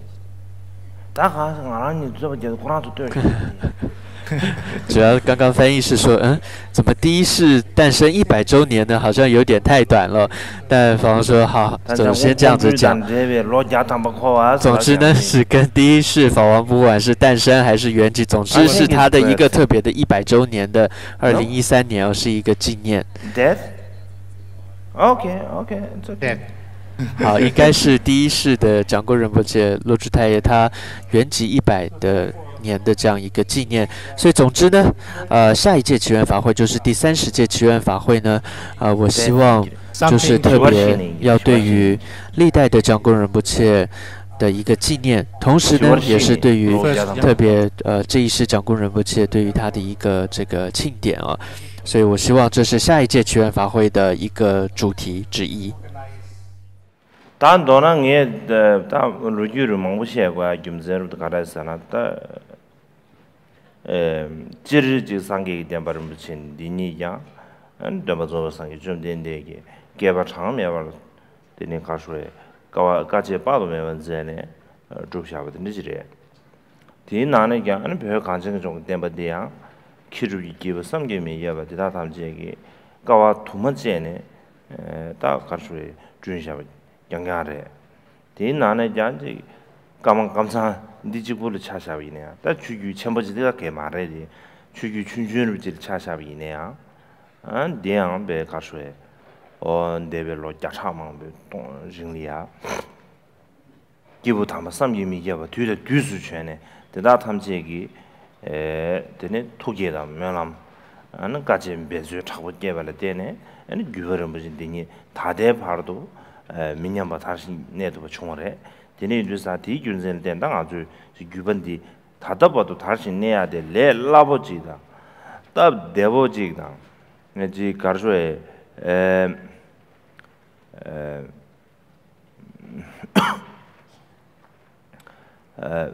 主要刚刚翻译是说，嗯，怎么第一世诞生一百周年呢？好像有点太短了。但法王说好，总先这样子讲。总之呢，是跟第一世法王不管是诞生还是圆寂，总之是他的一个特别的一百周年的二零一三年哦，是一个纪念。 Death? Okay, okay, it's okay. 好，应该是第一世的长公仁波切罗珠太爷他圆寂一百的年的这样一个纪念。所以总之呢，呃，下一届祈愿法会就是第三十届祈愿法会呢，呃，我希望就是特别要对于历代的长公仁波切的一个纪念，同时呢，也是对于特别呃这一世长公仁波切对于他的一个这个庆典啊。所以我希望这是下一届祈愿法会的一个主题之一。 단 도나 게 다 루지르 망부시에 과 김제르도 가라스나 다 지르지 상계 대바를 붙인 니니야 안 담아서 상계 좀 된대게 개발 장면을 되는 가수에 가 같이 봐도면 원전에 좁샤거든 이제 뒤 나는 게 아니 별 간증 좀 된바디야 키르기 기브 삼계미 야바 대다 담지에게 가와 두 번째네 딱 가수에 준샤 양가래 뒤 나는 이제 가만 감사 니지고를 차샤비네야 다 주규 첨버지대가 개 말해지 주규 춘준을 질 차샤비네야 안 대양 배 가수에 어 레벨로 야차망 동 징리야 기부 담아 삼기미 야바 뒤에 뒤수 전에 대다 탐지기 에 되네 토기다 면함 아는 까지 배주 차고 개발을 되네 아니 규버는 무슨 되니 다대 바로도 민년바 다시 내도 총을해 되네 유사 디균전 된당 아주 규번디 다다봐도 다시 내야 돼레 라버지다 답 대버지다 내지 가르소에 에 에 에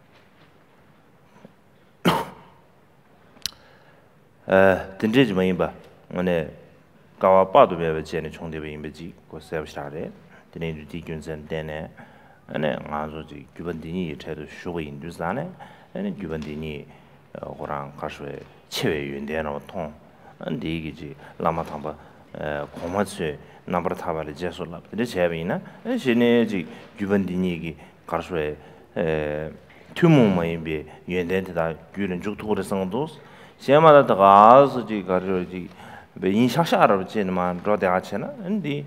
에 든지지 뭐인바 오늘 가와 빠도 배워지는 총대배 임베지 고 세브샤레 드네 디균전 되네 아니 아주지 규번디니 제도 쇼고 인두산에 아니 규번디니 호랑 가수에 체외 윤대나 통 안디 이기지 라마탐바 에 고마츠 남버 타바를 제솔라 근데 제비나 신내지 규번디니기 가수에 에 투모마이비 윤대다 규는 죽토를 성도 시마다 가서지 가르지 인샤샤르지만 로데아체나 안디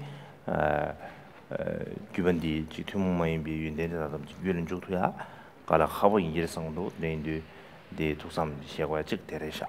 규번디 지투모마이비 윤대다 규는 죽토야 가라 하고 인제성도 내인데 네 독삼 시야과 즉대래샤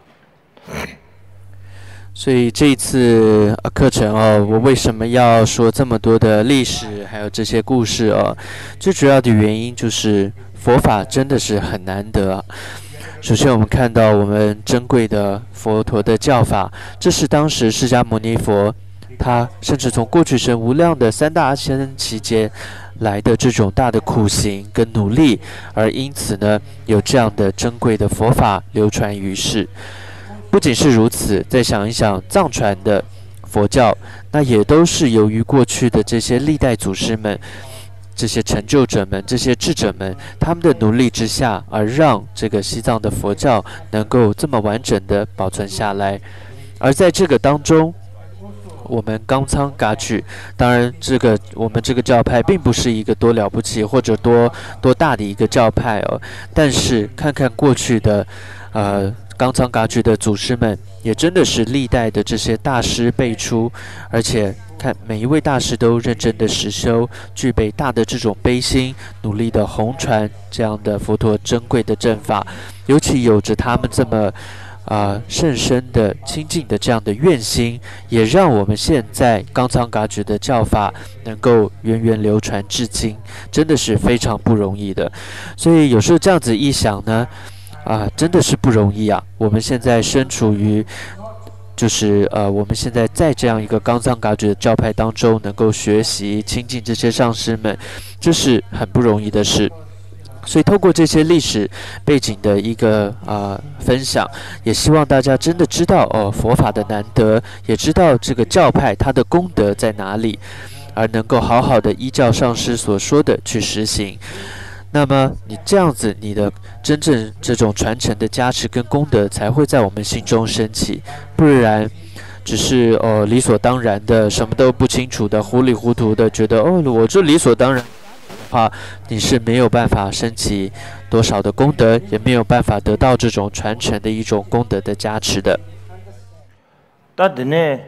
所以这一次课程哦，我为什么要说这么多的历史，还有这些故事哦？最主要的原因就是佛法真的是很难得啊。首先，我们看到我们珍贵的佛陀的教法，这是当时释迦牟尼佛他甚至从过去生无量的三大阿僧期间来的这种大的苦行跟努力，而因此呢，有这样的珍贵的佛法流传于世。 不仅是如此，再想一想藏传的佛教，那也都是由于过去的这些历代祖师们、这些成就者们、这些智者们他们的努力之下，而让这个西藏的佛教能够这么完整的保存下来。而在这个当中，我们冈仓噶举，当然这个我们这个教派并不是一个多了不起或者多多大的一个教派哦，但是看看过去的，呃。 冈仓噶举的祖师们也真的是历代的这些大师辈出，而且看每一位大师都认真的实修，具备大的这种悲心，努力的弘传这样的佛陀珍贵的正法，尤其有着他们这么啊、呃、甚深的亲近的这样的愿心，也让我们现在冈仓噶举的教法能够源远流传至今，真的是非常不容易的。所以有时候这样子一想呢。 啊，真的是不容易啊！我们现在身处于，就是呃，我们现在在这样一个冈仓噶举的教派当中，能够学习亲近这些上师们，这是很不容易的事。所以，透过这些历史背景的一个啊、呃、分享，也希望大家真的知道哦佛法的难得，也知道这个教派它的功德在哪里，而能够好好的依照上师所说的去实行。 那么你这样子，你的真正这种传承的加持跟功德才会在我们心中升起，不然只是哦理所当然的，什么都不清楚的，糊里糊涂的，觉得哦我这理所当然的话，你是没有办法升起多少的功德，也没有办法得到这种传承的一种功德的加持的。 但是呢，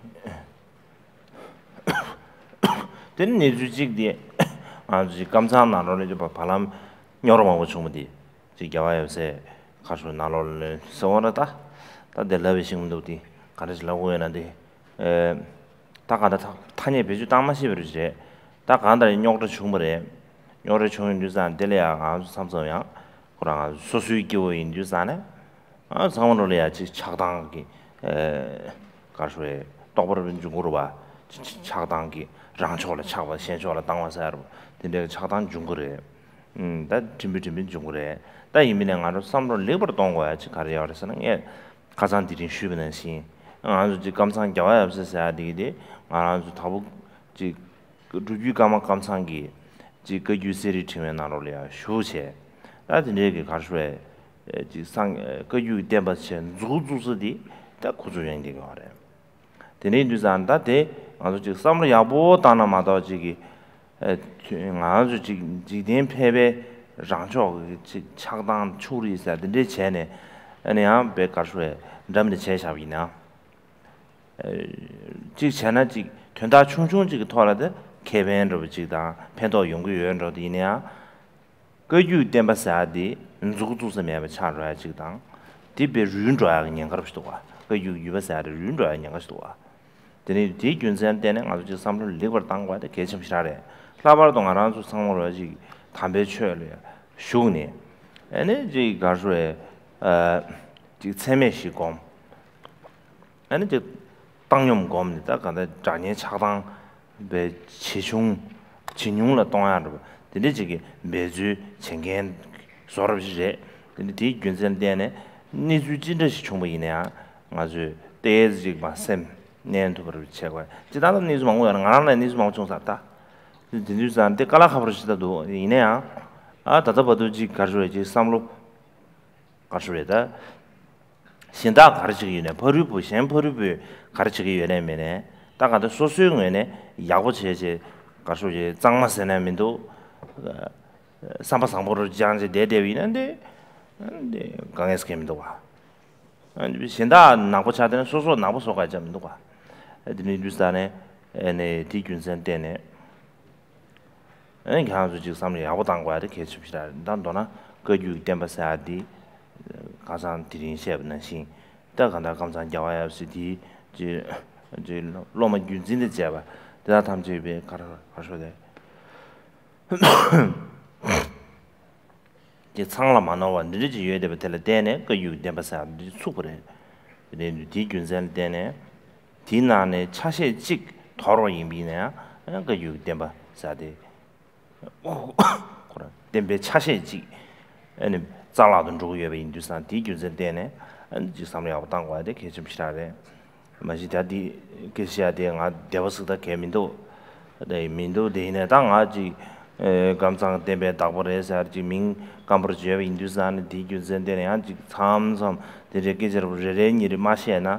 但是你自己的。 아, 지 감사 나로를 좀 바람 여러분 뭐 좀디. 지 겨와요세 가서 나로를 서원하다. 다 델라비싱도디. 가르치려고 했는데 에 다가다 타니 배주 담마시 버리지. 다 간다 용도 충분해. 요래 충분 주산 델레야 아주 삼성야. 그러나 소수익 교인 주산에 아, 상원을 해야지 차당기 에 가서에 똑바로 중으로 봐. 차당기 让出了差不先说了当晚赛了，今天差当中国人， 음, 다 준비 준비 좀 그래. 다 이미는 아주 삼로 레버로 동 거야. 지 가려서는 예. 가산 드린 쉬는 신. 아주 지 감상 겨야 없어서 되게 아주 다부 지 루비 감아 감상기 지그 유세리 팀에 나올이야. 쇼세. 다들 얘기 가서에 지상그 유대바체 주주스디 다 구조연 되게 하래. 되네 주산다 대 아주 지 삼로 야보 다나마다 지기 아주 지 지된 패배 장조 지 착당处理 있어야 되는데 전에 아니야 백가수에 남의 제샤비나 지 전에 지 된다 충충 지그 토라데 개변으로 지다 팬도 연구위원으로 이내야 그 유대바사디 누구도스면 차려야 지당 디베 윤조야 그냥 가르치도 와그 유유바사디 윤조야 그냥 가르치도 와 되네 디 균선 때는 아주 지 삼로 리버 당과데 개심시라래 라바르 동안은 주 상모로 지 담배 취해려 쇼니 아니 지 가수에 어지 세메시곰 아니 지 당념곰니다 간다 자년 차당 배 치중 진용을 동안으로 근데 지게 매주 챙겐 소럽지제 근데 디 균선 때는 니주 진짜시 충분히냐 아주 대지 마셈 내한테 그럴 채고 지다는 니주 망고는 안 하는 니주 망고 총사다 진주산테 깔아가버리시다도 이내야 아 다다바도 지 가르쳐야지 삼로 가르쳐야다 신다 가르치기 위해 버리부 신 버리부 가르치기 위해면에 다가도 소수용에네 야고체제 가르쳐야지 장마세나면도 삼바상보를 장제 대대위는데 근데 강에스케면도 와 아니 신다 나고차되는 소소 나고소가 점도 와 애들이 뉴스단에 에네 디균선 때네 에 가서 지금 삼리 야고 당과에 개습시다. 난도나 그 유대바사디 가산 드린 셰브는 신. 다간다 감상 자와야 없이디 지 지 로마 윤진의 제바. 다 탐지베 가라 하셔대. 제 창라 만나와 느리지 유대바 텔레데네 그 유대바사디 수그래. 근데 디균선 때네 디나네 차세 직 도로 임비네 그 유대바사디 그래. 덴베 차세지. 아니 잘라던 조여베 인두산 디규전 때네. 아니 지삼려 당과에 개좀 시라래. 마시다디 계시아데가 데버스다 개민도 네 민도 데네 당아지 에 감상 덴베 다버레서 지민 감버지에 인두산 디규전 때네 아지 참섬 데게저로 레레니리 마시에나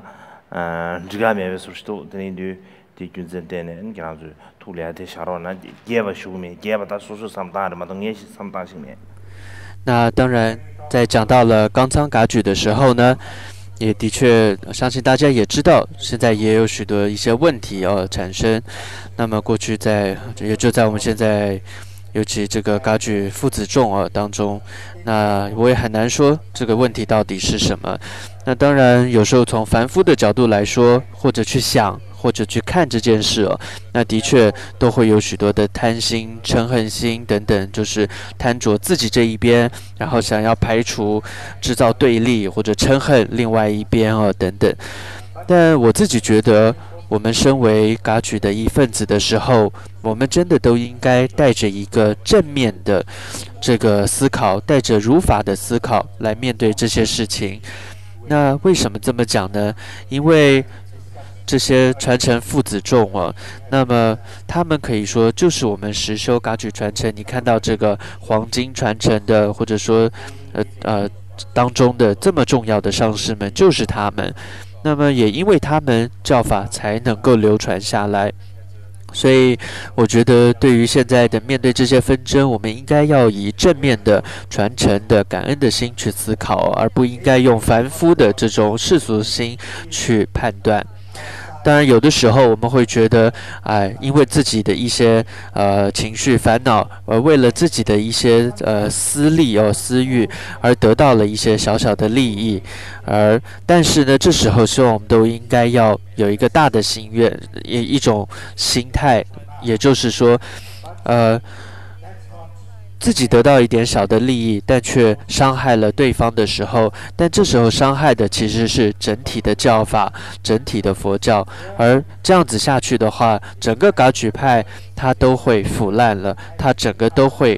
아 지가메 소스도 데니디 디균전 때는 그냥 투리아데 샤로나 예바 슈미 예바다 소소 삼다르 마동 예시 삼다시메 那当然在讲到了冈仓噶举的时候呢，也的确相信大家也知道，现在也有许多一些问题哦产生。那么过去在也就在我们现在尤其这个噶举父子众啊当中，那我也很难说这个问题到底是什么。那当然有时候从凡夫的角度来说，或者去想或者去看这件事哦，那的确都会有许多的贪心、嗔恨心等等，就是贪着自己这一边，然后想要排除、制造对立或者嗔恨另外一边哦等等。但我自己觉得，我们身为噶举的一份子的时候，我们真的都应该带着一个正面的这个思考，带着如法的思考来面对这些事情。那为什么这么讲呢？因为这些传承父子众哦，那么他们可以说就是我们实修噶举传承。你看到这个黄金传承的，或者说呃呃当中的这么重要的上师们，就是他们。那么也因为他们教法才能够流传下来。所以我觉得对于现在的面对这些纷争，我们应该要以正面的传承的感恩的心去思考，而不应该用凡夫的这种世俗心去判断。当然有的时候我们会觉得哎，因为自己的一些呃情绪烦恼，而为了自己的一些呃私利哦私欲而得到了一些小小的利益，而但是呢这时候希望我们都应该要有一个大的心愿，一一种心态，也就是说呃自己得到一点小的利益，但却伤害了对方的时候，但这时候伤害的其实是整体的教法，整体的佛教，而这样子下去的话，整个噶举派它都会腐烂了，它整个都会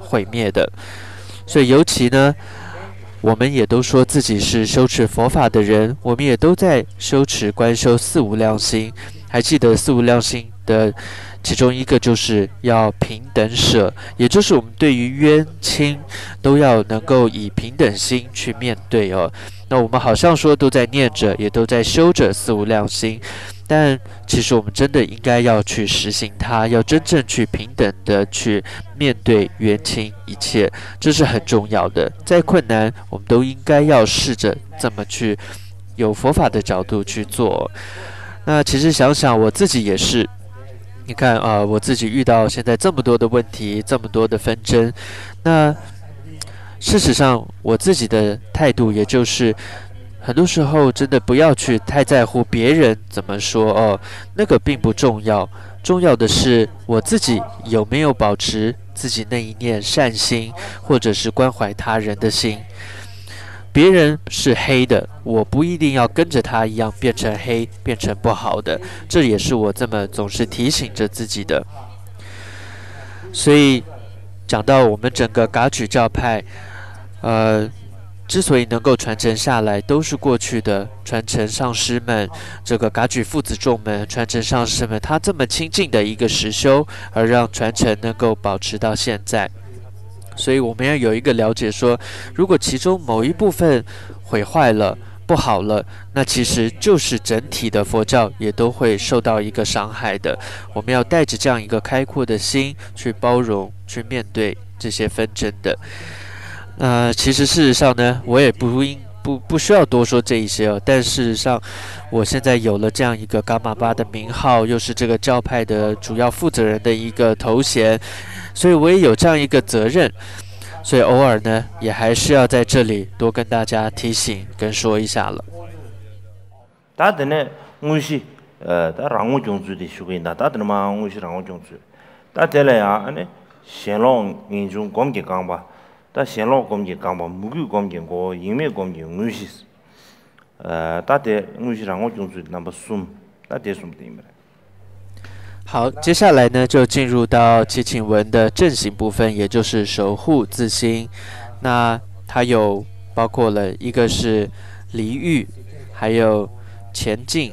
毁灭的。所以尤其呢，我们也都说自己是修持佛法的人，我们也都在修持观修四无量心。还记得四无量心的其中一个就是要平等舍，也就是我们对于冤亲都要能够以平等心去面对哦。那我们好像说都在念着，也都在修着四无量心，但其实我们真的应该要去实行它，要真正去平等的去面对冤亲一切，这是很重要的。再困难，我们都应该要试着这么去有佛法的角度去做。那其实想想我自己也是，你看啊、呃，我自己遇到现在这么多的问题，这么多的纷争，那事实上我自己的态度也就是，很多时候真的不要去太在乎别人怎么说哦，那个并不重要，重要的是我自己有没有保持自己那一念善心，或者是关怀他人的心。别人是黑的，我不一定要跟着他一样变成黑，变成不好的，这也是我这么总是提醒着自己的。所以讲到我们整个噶举教派，呃，之所以能够传承下来，都是过去的传承上师们，这个噶举父子众们，传承上师们，他这么亲近的一个实修，而让传承能够保持到现在。所以我们要有一个了解说，如果其中某一部分毁坏了、不好了，那其实就是整体的佛教也都会受到一个伤害的。我们要带着这样一个开阔的心去包容、去面对这些纷争的。呃，其实事实上呢，我也不应不不需要多说这一些哦。但事实上，我现在有了这样一个噶玛巴的名号，又是这个教派的主要负责人的一个头衔。所以我也有这样一个责任，所以偶尔呢，也还是要在这里多跟大家提醒跟说一下了。 大的呢，我是呃，大让我种族的学员，大的嘛，我是让我种族，大的了呀，呢，先老民众光给讲吧，但先老光给讲吧，木具光给我，因为光给我是，呃，大的我是让我种族那么松，大的松的没。 好，接下来呢就进入到祈请文的正行部分，也就是守护自心。那它有包括了一个是离欲，还有前进，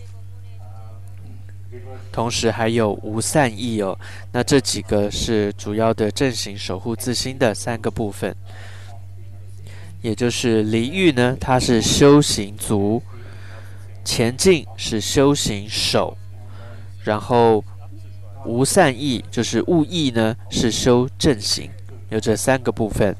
同时还有无散意哦。那这几个是主要的正行守护自心的三个部分。也就是离欲呢，它是修行足；前进是修行手。然后无散意就是无意呢，是修正行，有这三个部分。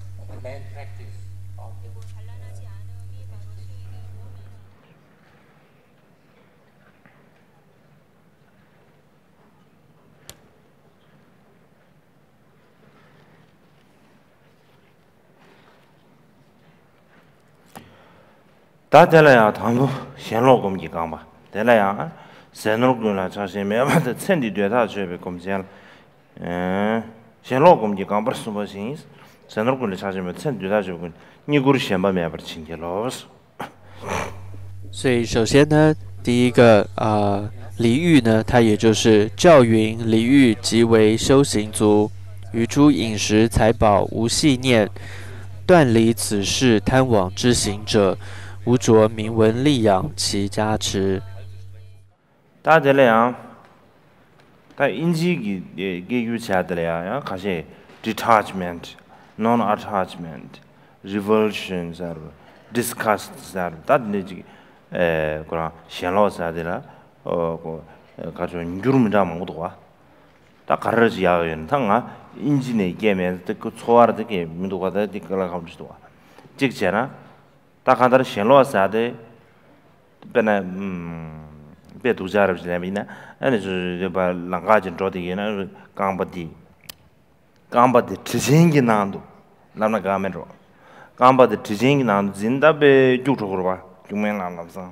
大家来呀，他们先老公一讲吧，再来呀。三老公啦，查些没把它趁的对他去被攻击了，嗯，先老公就讲不是什么心思，三老公的查些没趁对他去攻，你过来先把没把亲戚老是。 所以首先呢，第一个啊、呃，离欲呢，它也就是教云离欲即为修行足，于诸饮食财宝无系念，断离此事贪往之行者，无着名闻利养其加持。 大家来呀，他引起给给给有钱的来呀，看些 detachment, non-attachment, revulsion 啥的 ，disgust 啥的，大的那几呃，个啦，先老啥的啦，呃，个，看说你就是没这么多啊，他看着是呀人，他啊，引起那界面这个错啊，这个没多的，这个啦看不出啊，这个钱啊，他看他的先老啥的，本来嗯。别独家的是那边呢，那就是就把两家人找的人，那是刚把的，刚把的之前的难度，那那个没着，刚把的之前的难度，真的被揪出来吧，就没那那啥，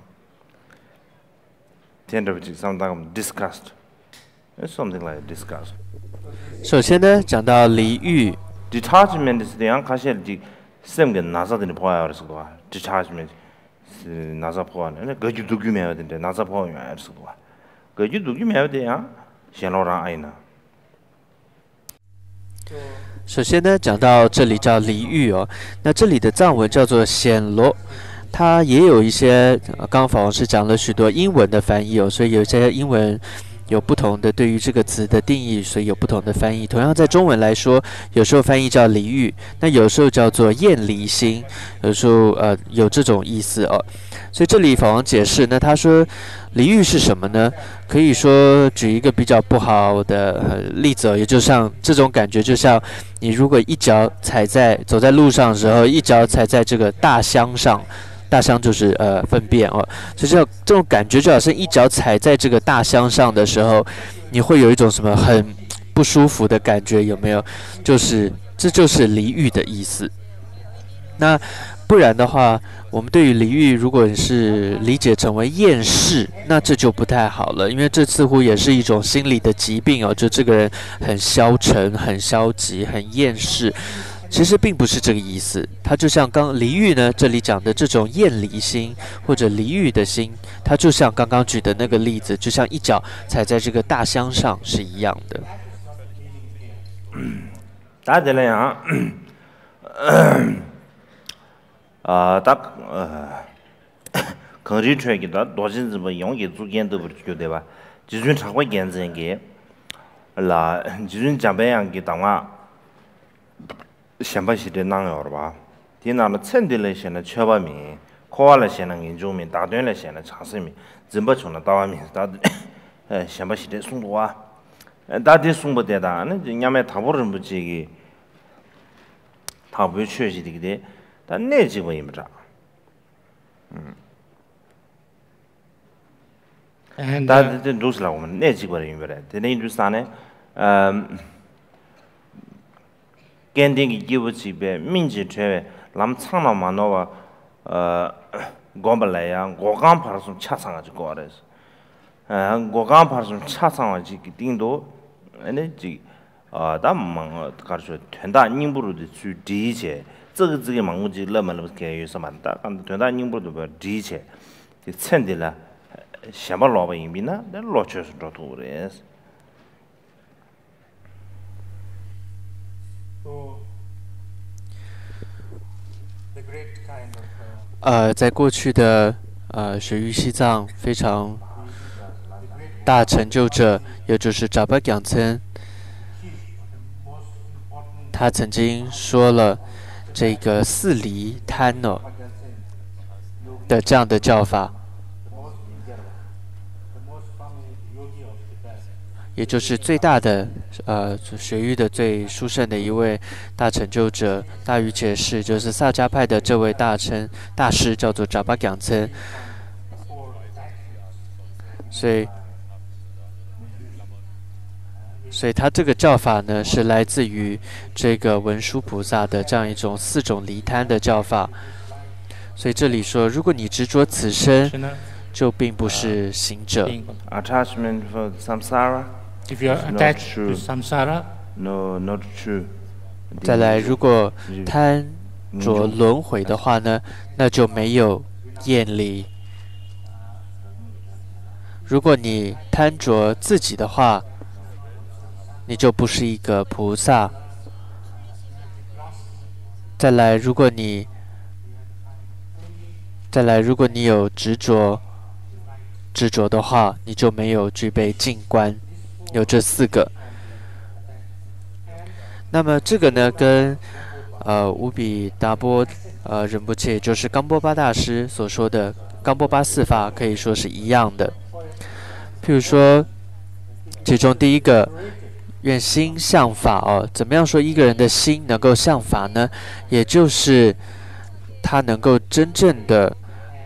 听着不就 something disgust, something like disgust。 首先呢，讲到离欲 ，detachment 是这样，看起来的，什么个哪啥的你跑呀，是吧 ？detachment。나사 포함, 네 거기 도규면 되는데 나사 포함이 알 수도 와. 거기 도규면 돼야, 신호랑 아이나. 首先呢，讲到这里叫离欲哦，那这里的藏文叫做显罗，它也有一些，刚刚法王师讲了许多英文的翻译哦，所以有一些英文有不同的对于这个词的定义，所以有不同的翻译。同样在中文来说，有时候翻译叫离欲，那有时候叫做厌离心，有时候呃有这种意思哦。所以这里法王解释呢，他说离欲是什么呢？可以说举一个比较不好的、呃、例子哦，也就像这种感觉，就像你如果一脚踩在走在路上的时候，一脚踩在这个大香上。大香就是呃粪便哦，所以这这种感觉就好像一脚踩在这个大香上的时候，你会有一种什么很不舒服的感觉，有没有？就是这就是离欲的意思。那不然的话，我们对于离欲如果是理解成为厌世，那这就不太好了，因为这似乎也是一种心理的疾病哦，就这个人很消沉、很消极、很厌世。其实并不是这个意思，它就像刚离欲呢，这里讲的这种厌离心或者离欲的心，它就像刚刚举的那个例子，就像一脚踩在这个大香上是一样的。 大家来讲，啊，大呃，抗日出来的多些什么用给做研都不觉得吧？就是常会研究给，啦，就是讲白样给当啊。想把些的难了吧？电脑的称的来些呢，确保面，快了些呢，研究面，大段了些呢，尝试面，真不从那大外面，大的，呃，想把些的送多啊，呃，大的送不得的，那人家买他不人不这个，他不确实的的，但那几个也不着，嗯，但这都是了我们那几个人不来，这那就是啥呢？嗯。坚定的义务级别，民间社会，咱们长老嘛那个，呃，讲不来呀，我刚爬上吃上就搞的是，呃，我刚爬上吃上就个顶多，那就，啊，咱们搞说团大宁不如的去理解，这个这个忙我就那么那么该有什么的，刚团大宁不如的理解，就真的了，想把老百姓民呢，那老确实着多的是。 呃，在过去的呃水域西藏非常大成就者，也就是扎巴讲村，他曾经说了这个四离贪呢的这样的叫法。也就是最大的呃学域的最殊胜的一位大成就者大瑜伽士，就是萨迦派的这位大称大师叫做扎巴讲村。所以，所以他这个教法呢是来自于这个文殊菩萨的这样一种四种离贪的教法。所以这里说，如果你执着此身，就并不是行者。 Attachment for samsara. If you are attached to samsara, no, not true. 再来，如果贪着轮回的话呢，那就没有厌离。如果你贪着自己的话，你就不是一个菩萨。再来，如果你再来，如果你有执着执着的话，你就没有具备静观。有这四个。那么这个呢，跟呃乌比达波呃仁波切，也就是冈波巴大师所说的冈波巴四法，可以说是一样的。譬如说，其中第一个愿心向法哦，怎么样说一个人的心能够向法呢？也就是他能够真正的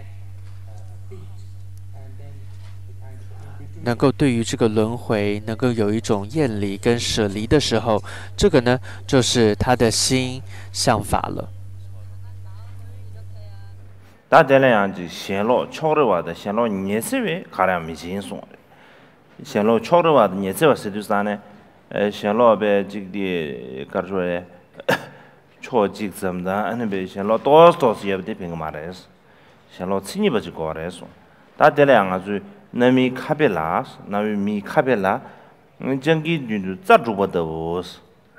能够对于这个轮回能够有一种厌离跟舍离的时候，这个呢就是他的心向法了。 大家来讲就显露超的话的显露年岁为考量没轻松的，显露超的话的年岁话是就是啥呢？呃，显露呗这个搞出来超级怎么的，那边显露多少是也不得凭个嘛的是，显露轻易不就搞来说，大家来讲就。那米卡贝拉，那米卡贝拉，嗯，讲给就是咋做不到是，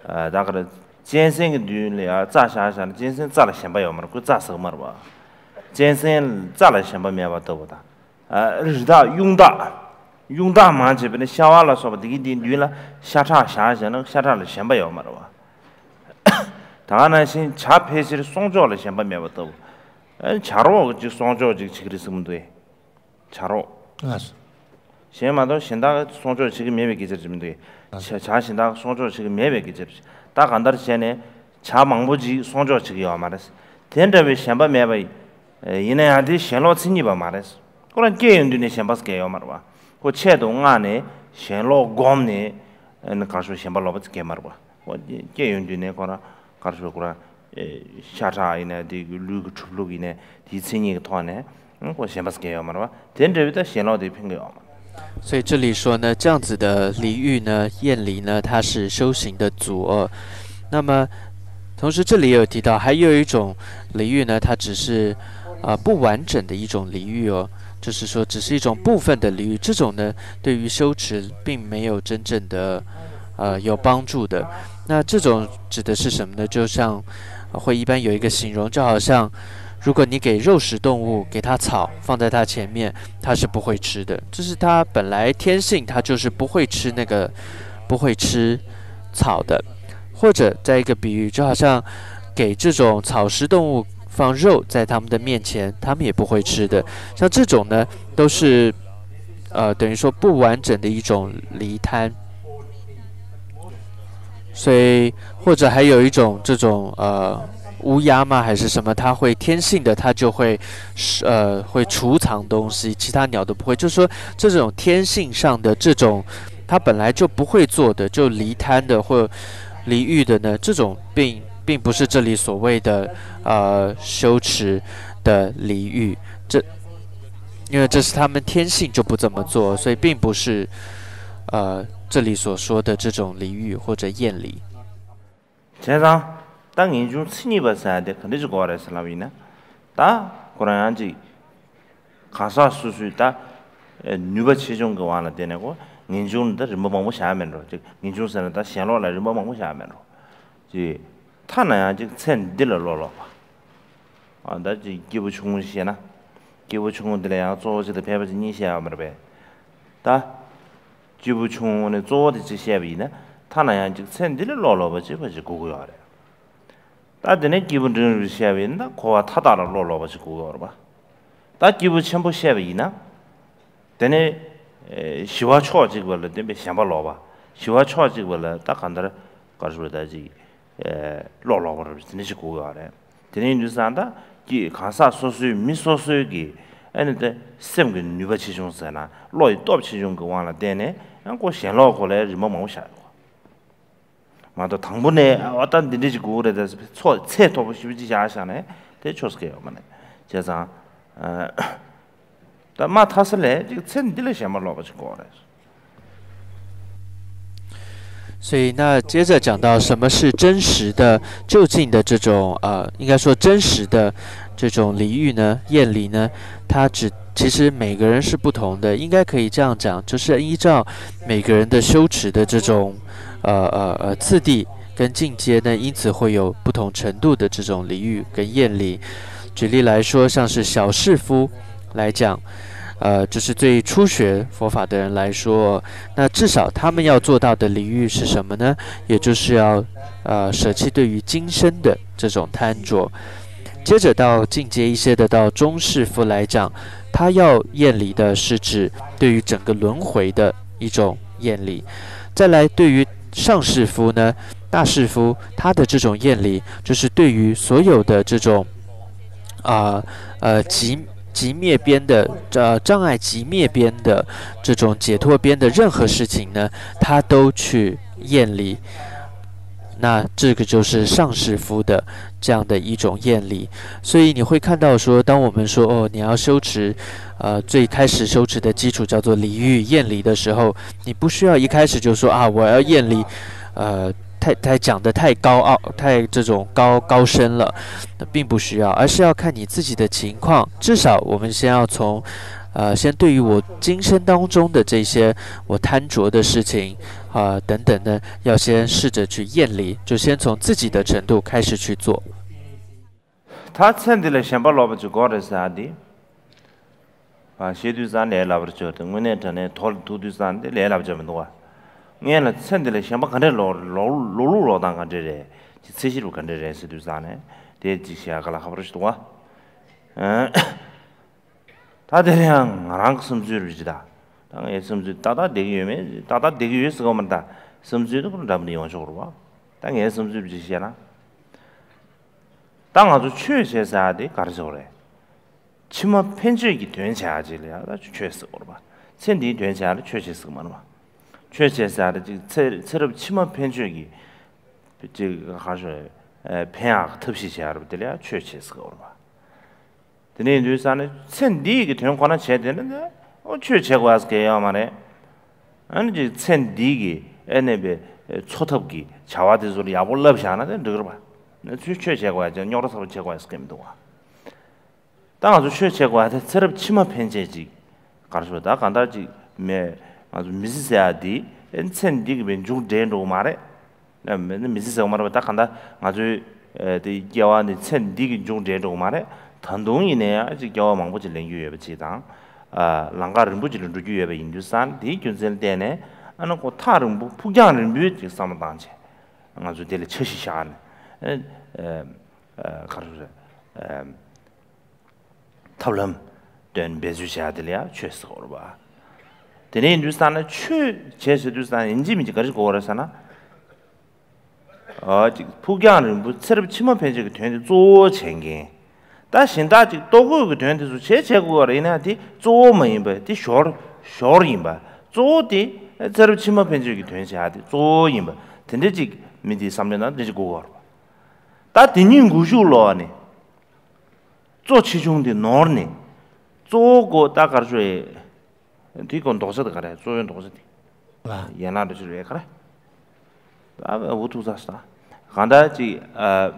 呃，大概健身个女的啊，咋想想，健身咋了先不要嘛，过咋什么吧？健身咋了先不面吧，得不得？呃，日大用大。用大嘛，这边的下完了说吧，这个的女了下场下下那下场了先不要嘛，是吧？当然呢，先查配些的双脚了先不面不得不，呃，查肉就双脚就吃个什么对，查肉。 啊是。 先嘛到现在双脚吃个面面给这什么对，查查现在双脚吃个面面给这，大看到现在查忙不及双脚吃个要嘛的是，天这边先把面吧，呃，因为还得先老吃你吧嘛的是，可能这样的呢先把是给要嘛的吧。我切动啊呢，先老光呢，嗯，刚说先把老婆子给嘛了吧？我这用的呢，可能刚说过了，呃，下场呢，这个路个出路呢，第一次你个团呢，嗯，我先把是给要嘛了吧？天这边的先老得拼个要嘛。 所以这里说呢，这样子的离欲呢、厌离呢，它是修行的阻遏。那么，同时这里也有提到，还有一种离欲呢，它只是啊、呃、不完整的一种离欲哦。就是说，只是一种部分的离欲，这种呢，对于修持并没有真正的，呃，有帮助的。那这种指的是什么呢？就像、呃、会一般有一个形容，就好像如果你给肉食动物给它草放在它前面，它是不会吃的，这是它本来天性，它就是不会吃那个，不会吃草的。或者再一个比喻，就好像给这种草食动物放肉在他们的面前，他们也不会吃的。像这种呢，都是呃等于说不完整的一种离贪。所以或者还有一种这种呃乌鸦嘛还是什么，它会天性的它就会呃会储藏东西，其他鸟都不会。就是说这种天性上的这种它本来就不会做的，就离贪的或离欲的呢，这种并并不是这里所谓的呃修持的离欲，这因为这是他们天性就不这么做，所以并不是呃这里所说的这种离欲或者厌离。 先生，当研究吃你不是的，肯定是过来是哪位呢？打过来样子，看啥叔叔打呃女不其中个完了的那个研究的人们帮我下面了，这研究生他先落来人们帮我下面了，就他那样就成的了落了吧？啊，那就给不穷些呢，给不穷的那样做起的偏不是你下面了呗？打给不穷的做的这些位呢？他那样就成的了落了吧？这不是过个样的。打的那基本正些位那可他打了落了吧？是过个样吧？打基本全部些位呢？但呢，呃，喜欢炒这个了，对不？先把老吧，喜欢炒这个了，打看到了，告诉他这呃落了吧？真的是过个样的。但呢，就是啥的，给看啥说水没说水给，哎，那的三个女不其中是呢，老一多不其中个完了，但呢，俺过先老过来人们忙下。嘛到汤不呢，我当地的就过来的是错菜多不休息下下呢，这确实个样嘛呢，加上呃，但嘛他是来这个菜地了先嘛老不去过来。 所以那接着讲到什么是真实的、就近的这种呃，应该说真实的这种离欲呢、厌离呢，它只其实每个人是不同的，应该可以这样讲，就是依照每个人的修持的这种。呃呃呃，次第跟进阶呢，因此会有不同程度的这种离欲跟厌离。举例来说，像是小士夫来讲，呃，就是对初学佛法的人来说，那至少他们要做到的离欲是什么呢？也就是要呃舍弃对于今生的这种贪着。接着到进阶一些的，到中士夫来讲，他要厌离的是指对于整个轮回的一种厌离。再来对于上士夫呢，大士夫他的这种厌离，就是对于所有的这种啊 呃, 呃极极灭边的呃障碍极灭边的这种解脱边的任何事情呢，他都去厌离。那这个就是上士夫的这样的一种厌离。所以你会看到说，当我们说哦，你要修持，呃，最开始修持的基础叫做离欲厌离的时候，你不需要一开始就说啊，我要厌离，呃，太太讲的太高傲，太这种高高深了，并不需要，而是要看你自己的情况。至少我们先要从呃，先对于我今生当中的这些我贪着的事情啊、呃、等等呢，要先试着去厌离，就先从自己的程度开始去做。 他参的了先把老婆就搞的啥的，啊，写对啥来老婆就的，我那阵呢，拖拖对啥的来老婆这么多啊，我呢参的了先把看的老老老路老当看这嘞，就这些路看这嘞是对啥呢？这几下个了好不是多啊，嗯。他这样俺个什么事不知道，当然什么事，大大这个月没，大大这个月是我们的，什么事都不能咱们用说了吧？当然什么事不这些啦，当俺就确实啥的搞说嘞，起码偏执一段下去了，那就确实了吧？前提段下来确实是么了嘛？确实啥的这这这了起码偏执一，这个还是呃偏爱特别下了，对了，确实是了吧？那就是啥呢？前第一个团可能切的呢，我确切过是这样嘛呢？俺就前第一个，哎那边呃出头个，瞧话的时候也不落不下那这个吧？那确确切过就鸟的时候切过是这么多啊。当然就确切过，它这了起码偏见的，搞说他讲到就没，啊就没是啥的，嗯前第一个边中间多嘛嘞？那没那没是啥嘛了？他讲到啊就呃的叫啊的前第一个中间多嘛嘞？단동이네 아직 겨우 망보지 랭규에 지당 아 랑가를 부지를 주기에 인도산 대균zel 때네 아는 고 타른 부 북양을 뮤지 삼단체 아주 될 처시샤는 에에 가르르 에 탑람 된 배주샤들이야 최소로 봐 되네 인도산은 최 제수도산 인지미지 가지고 오라사나 어 북양을 부 새로 치마 편지가 되는데 조 챙겨 但现在这多个个团体是切切过来呢的做门吧的小小人吧做的这里起码偏这个团体下的做人吧真的这没得上面那这就过了但第二个就了呢做其中的哪呢做过大概是这个多少的个来做用多少的啊原来的是这个来啊我都知道刚才这呃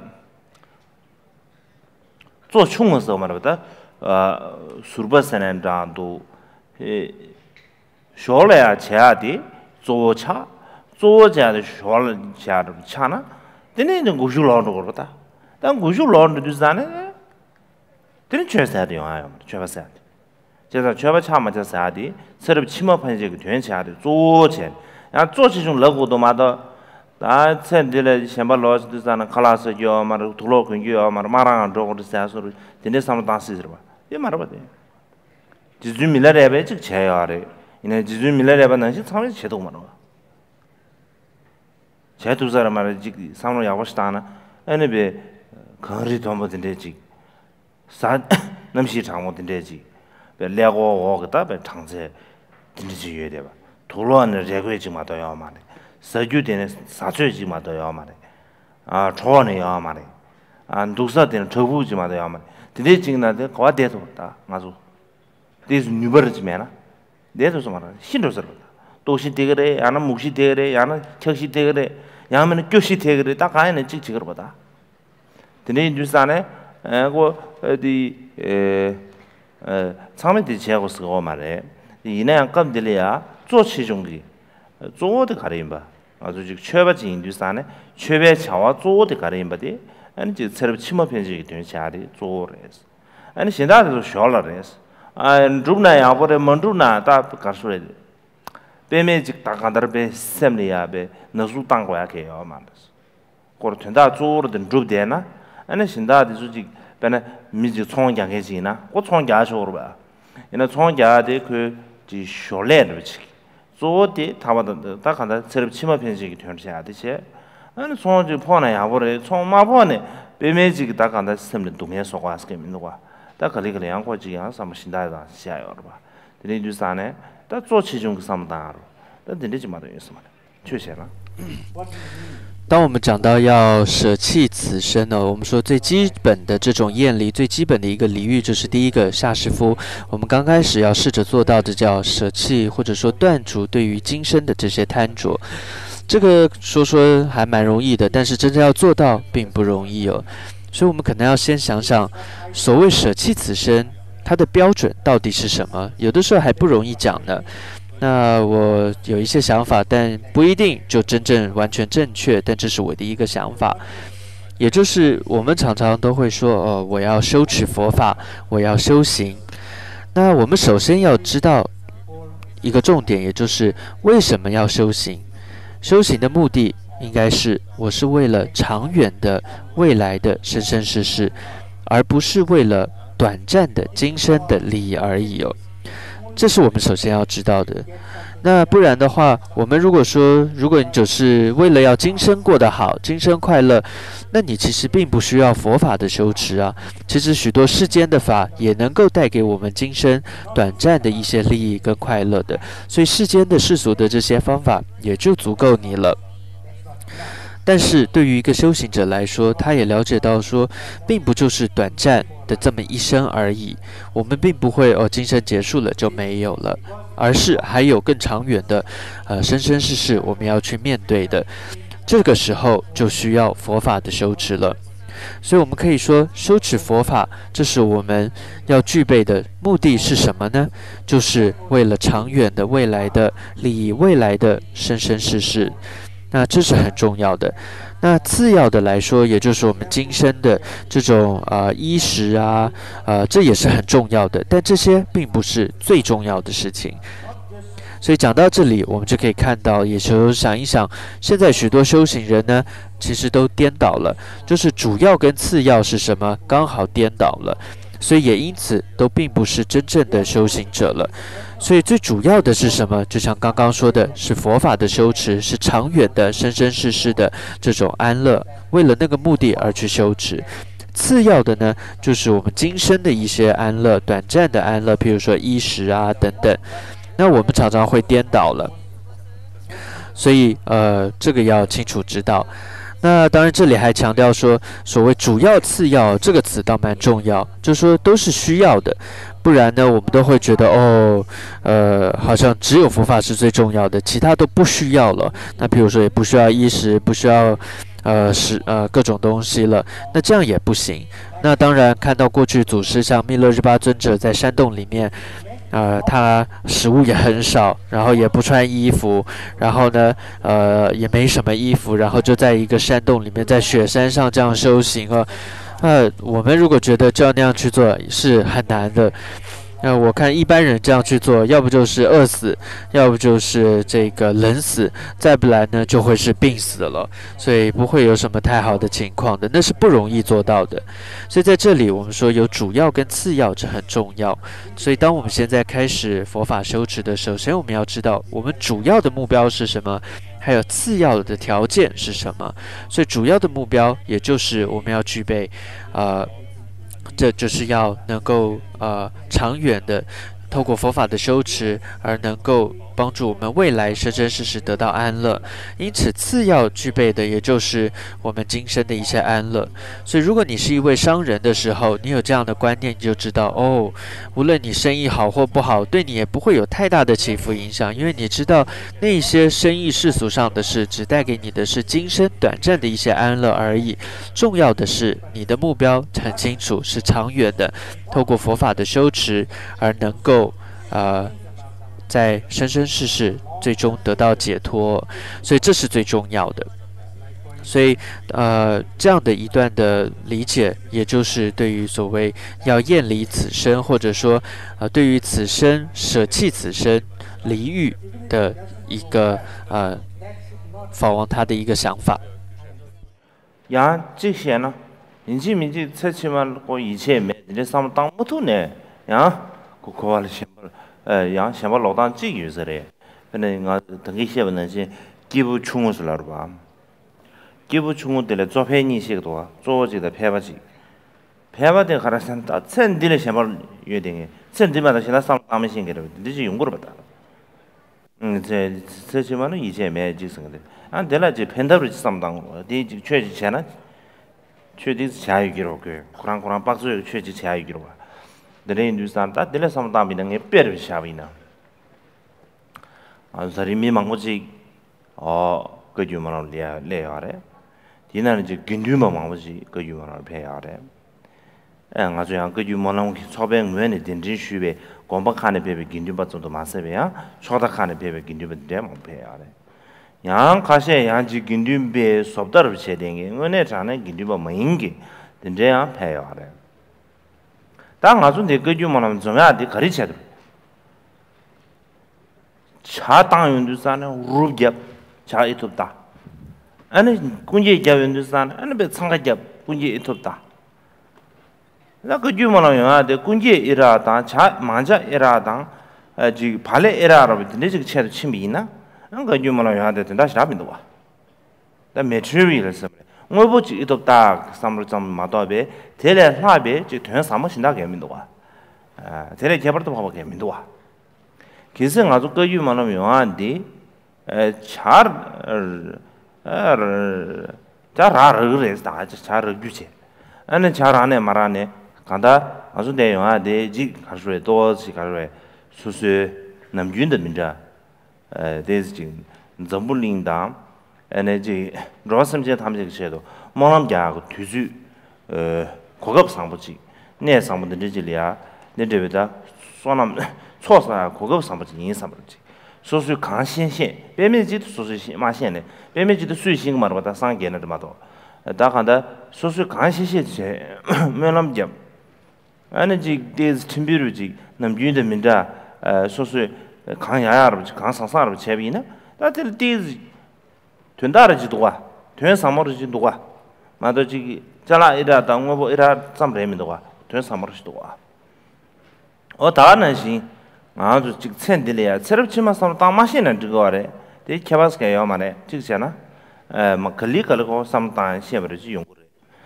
做穷的时候嘛，对不对？呃，苏北山南长都，呃，小来啊，吃的做茶，做家的小了吃的茶呢，等你那古时老多了的，但古时老多就是啥呢？等你全山的用啊，全部山的，就是全部茶嘛，就是啥的，吃了起码盘这个全吃的做钱，然后做这种乐活都嘛到。 다 챈들에 셴바 로스드잖아 칼라스요 마르 둘로군요 마르 마랑 저거도 사서로 근데 삼도 다시들 봐. 이 말아 봐. 지주 밀라레베 즉 제야래. 이네 지주 밀라레베 난시 참에 제도 말아. 제도 사람 말이 즉 삼로 야고스다나 에네베 거리 돈보든데 즉 사, 남시 장모든데 즉 레고 오거다 베 장제 딘지 유에 돼 봐. 돌로안을 제거해 지 마도요 말에. 서주되는 사주지 마도요 말에 아 초원이요 말에 아 누사되는 저부지 마도요 말에 근데 지금 나한테 거와 대도 없다 맞아 대수 뉴버지면아 내도서 말아 신도서 도시 되그래 야는 묵시 되그래 야는 척시 되그래 야면 교시 되그래 딱 가야는 찍찍을 보다 근데 뉴스안에 에고 어디 에 상면대 지하고 쓰고 말에 이내 안감들이야 조치 종기 조어도 가려임바 아주 지금 최바지 인도산에 최배 차와 조어도 가려임바디 아니 지금 새로 치마 편지기 되는 자리 조어래서 아니 신다도 쇼라래서 아 룸나 야보래 먼루나 다 가수래 배매직 다간다르베 셈리야베 너수 땅고야 개요 말았어 고로 된다 조어든 룹되나 아니 신다도 주지 배나 미지 총장해지나 고 총자쇼로 봐 이나 총자데 그지 쇼래를 치 조디 타바다 다 간다 새로 치마 편지기 되는 자리지 아니 총지 포나 야보래 총마포네 배매직 다 간다 셈리 동해 속아서 개민도가 다 그리 그리 양고지 양 삼 신다다 시야요 봐 근데 주산에 다 조치 중 삼다로 다 들리지 마도 있어 말确实了当我们讲到要舍弃此生呢，我们说最基本的这种厌离，最基本的一个离欲，就是第一个夏师傅。我们刚开始要试着做到的叫舍弃，或者说断除对于今生的这些贪着。这个说说还蛮容易的，但是真正要做到并不容易哦。所以我们可能要先想想，所谓舍弃此生， 它的标准到底是什么？有的时候还不容易讲呢。那我有一些想法，但不一定就真正完全正确，但这是我的一个想法。也就是我们常常都会说，哦，我要修持佛法，我要修行。那我们首先要知道一个重点，也就是为什么要修行？修行的目的应该是，我是为了长远的未来的生生世世，而不是为了短暂的今生的利益而已哦。这是我们首先要知道的。那不然的话，我们如果说，如果你只是为了要今生过得好，今生快乐，那你其实并不需要佛法的修持啊。其实许多世间的法也能够带给我们今生短暂的一些利益跟快乐的，所以世间的世俗的这些方法也就足够你了。但是对于一个修行者来说，他也了解到说，并不就是短暂的这么一生而已。我们并不会哦，今生结束了就没有了，而是还有更长远的，呃，生生世世我们要去面对的。这个时候就需要佛法的修持了。所以我们可以说，修持佛法，这是我们要具备的目的是什么呢？就是为了长远的未来的利益，未来的生生世世。那这是很重要的。那次要的来说，也就是我们今生的这种呃衣食啊，呃，这也是很重要的。但这些并不是最重要的事情。所以讲到这里，我们就可以看到，也就想一想，现在许多修行人呢，其实都颠倒了，就是主要跟次要是什么，刚好颠倒了。所以也因此都并不是真正的修行者了。所以最主要的是什么？就像刚刚说的，是佛法的修持，是长远的生生世世的这种安乐，为了那个目的而去修持。次要的呢，就是我们今生的一些安乐，短暂的安乐，譬如说衣食啊等等。那我们常常会颠倒了，所以呃，这个要清楚知道。那当然，这里还强调说，所谓主要次要这个词倒蛮重要，就是说都是需要的，不然呢，我们都会觉得哦，呃，好像只有佛法是最重要的，其他都不需要了。那比如说，也不需要衣食，不需要呃食呃各种东西了，那这样也不行。那当然，看到过去祖师像密勒日巴尊者在山洞里面。呃，他食物也很少，然后也不穿衣服，然后呢，呃，也没什么衣服，然后就在一个山洞里面，在雪山上这样修行啊。呃，我们如果觉得这样那样去做是很难的，那、呃、我看一般人这样去做，要不就是饿死，要不就是这个冷死，再不然呢就会是病死了，所以不会有什么太好的情况的，那是不容易做到的。所以在这里我们说有主要跟次要，这很重要。所以当我们现在开始佛法修持的，首先我们要知道我们主要的目标是什么，还有次要的条件是什么。所以主要的目标也就是我们要具备呃这就是要能够呃长远的透过佛法的修持，而能够帮助我们未来生生世世得到安乐。因此次要具备的也就是我们今生的一些安乐。所以如果你是一位商人的时候，你有这样的观念，你就知道哦，无论你生意好或不好，对你也不会有太大的起伏影响，因为你知道那些生意世俗上的事只带给你的是今生短暂的一些安乐而已。重要的是你的目标很清楚，是长远的，透过佛法的修持而能够呃在生生世世最终得到解脱，所以这是最重要的。所以呃这样的一段的理解，也就是对于所谓要厌离此生，或者说呃对于此生舍弃此生离欲的一个呃法王他的一个想法。 야这些呢인지 민지 채치만 고 이체 메데 삼当不土呢呀고 고알 셴벌 에 셴벌 로단 지 유저래 근데 가 등기 셴는 지 기부 충우슬라로 봐 기부 충우들의 조회니 시도 조지의 폐바지 폐바데 가라산 다 천딜의 셴벌约定에 천딜마다 신나 삼 담에 신게로 이제 연구를 받다 음 이제 채치만은 이제 매지 생데 안 될라지 펜더를 삼당 어디 최지 제나 최지 자유기로 그 쿠란 쿠란 박수 최지 자유기로 봐 내래 인두산 다 내래 삼담이는 게 빼르 샤비나 아 사람이 망고지 어 Kagyu Monlam le yare. Dina ni Kagyu Monlam ji Kagyu Monlam pe yare. 에 가서 양 Kagyu Monlam 초뱅 외에 된진 슈베 공박하는 베베 긴주바 좀도 마세베야 초다하는 베베 긴주바 데모페야래 양 가세 양지 긴주베 섭다르 체댕게 은혜 자네 긴주바 마인게 된제야 패야래 당 가서 내 Kagyu Monlam 좀야디 가르쳐도 차 땅윤도 사네 루겹 자 이톱다 아니 군제 잡윤도 사네 아니 배 상가잡 군제 이톱다 나 Kagyu Monlam 요아데 군제 이라다 자 만자 이라다 지 발레 이라로 근데 지 체도 침이나 안 Kagyu Monlam 요아데 다시 라빈도 와. 다 material스 뭐 보지 이톱다 삼로 좀 마도베 대래 화베 지 된 삼모 신다 개민도 와. 아 대래 개발도 봐봐 개민도 와. 그래서 아주 Kagyu Monlam 요아데 잘 잘아르 그래서 다 잘 규제 아니 잘 안에 말하네 간다 아주 내용아데 지 가르에 도지 가르에 수수 남균의 민자 에 데지 점불린다 에너지 로섬제 탐제 셔도 모람자고 뒤주 어 고급 상부지 내 상부들 지리야 내데베다 소남 초사 고급 상부지 인상부지 수수 강신신 배매지도 수수 마신네 배매지도 수신 말보다 상계는 말도 다 간다 수수 강신신 제 면람점 아니지 데스 팀비르지 남균의 민자 소수 강야야로 강상사로 제비나 다들 데스 된다르지도 와 된 사모르지도 와 마도지 잘라 이라 당고 이라 잠레미도 와된 사모르지도 와어 다는시 아주 즉 챈들이야 새롭지만 사람 딱 마시는 저거래 데 개발스게 요만에 즉잖아 에막 걸리 걸고 삼단 셰버지 용거래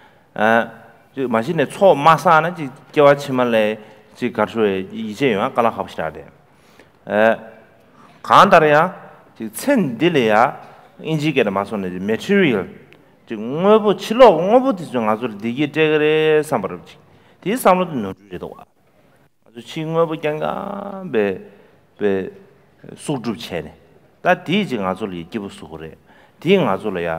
저 마신의 초 마사는 지 겨와치말래 지 가르에 이제 요 깔아 합시다 돼. 에 간다래야 지 챈딜이야 인지게를 마소는 material 지 뭐부 칠로 뭐부터 좀 아주 되게 되게 삼버지. 이 삼로도 노주리도 와. 아주 친구부 경가 베베 소주체네. 다 디지 아주리 기부 수고래. 디 아주려야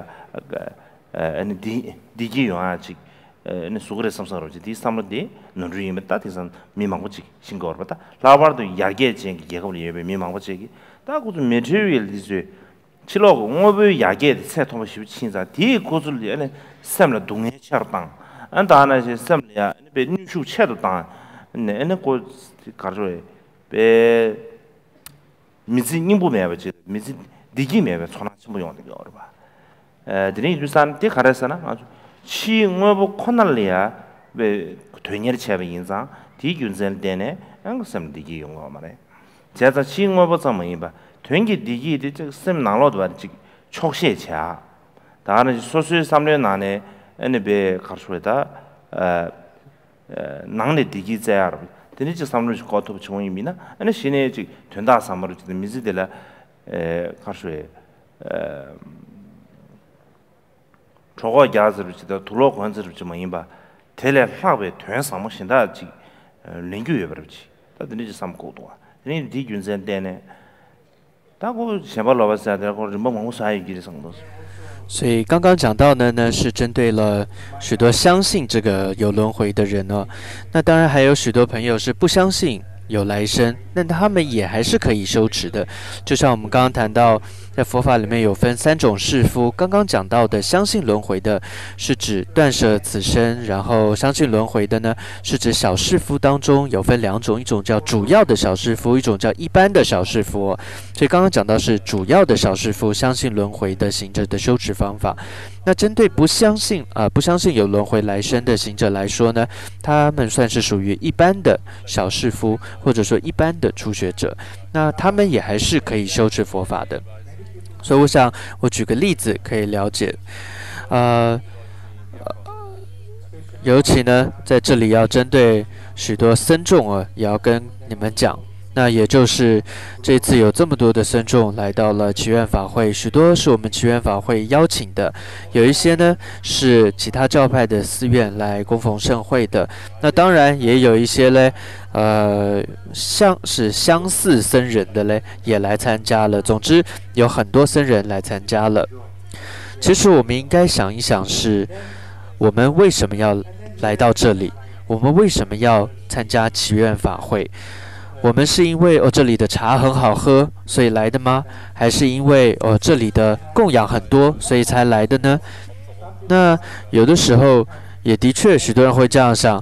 아니 디 디기 요아지 네 수그레 삼사로지 디 삼로디 노르이메 따티선 미망고지 신거르다 라바르도 야게 쟁기 예거리 예베 미망고지 다고도 메테리얼 디즈 칠로고 오베 야게 세토마시 친자 디 고줄리 아니 샘라 동해 차르당 안다나시 샘리아 베 뉴슈 체도당 네 에네 고 가르에 베 미지 님보메베지 미지 디기메베 초나치 뭐 용데 거르바 에 드니 주산 디 가르사나 아주 치응어부 코날리아 왜 되냐리 체베 인상 디균전 때네 ang섬 디기 용어 말에 제가 치응어부 점이봐 된기 디기 디 쌤 나로도 바지 촉시차 다른 소수 삼 년 안에 에네베 가르소에다 어 낭네 디기 자야로 드니지 삼 년 거토 중임이나 아니 신에 지 된다 삼으로 지 미지들라 에 가르소에 에 저거 야즈르지다 둘로 관즈르지 뭐인바 텔레 화베 된 상무신다 지 랭규에 버지 다든지 삼고도와 니 디균전 때네 다고 제발로 봤어야 되고 뭐 뭐사이 길이 상도 所以刚刚讲到的呢，是针对了许多相信这个有轮回的人哦。那当然还有许多朋友是不相信有来生，那他们也还是可以修持的。就像我们刚刚谈到，在佛法里面有分三种士夫。刚刚讲到的相信轮回的，是指断舍此生；然后相信轮回的呢，是指小士夫当中有分两种，一种叫主要的小士夫，一种叫一般的小士夫、哦。所以刚刚讲到是主要的小士夫相信轮回的行者的修持方法。那针对不相信啊、呃、不相信有轮回来生的行者来说呢，他们算是属于一般的小士夫，或者说一般的初学者，那他们也还是可以修持佛法的。所以我想我举个例子可以了解，呃，尤其呢在这里要针对许多僧众啊，也要跟你们讲。那也就是这次有这么多的僧众来到了祈愿法会，许多是我们祈愿法会邀请的，有一些呢是其他教派的寺院来供奉盛会的。那当然也有一些嘞，呃，像是相似僧人的嘞也来参加了。总之有很多僧人来参加了。其实我们应该想一想是，我们为什么要来到这里？ 我们为什么要参加祈愿法会？我们是因为哦这里的茶很好喝，所以来的吗？还是因为哦这里的供养很多，所以才来的呢？那有的时候也的确，许多人会这样想。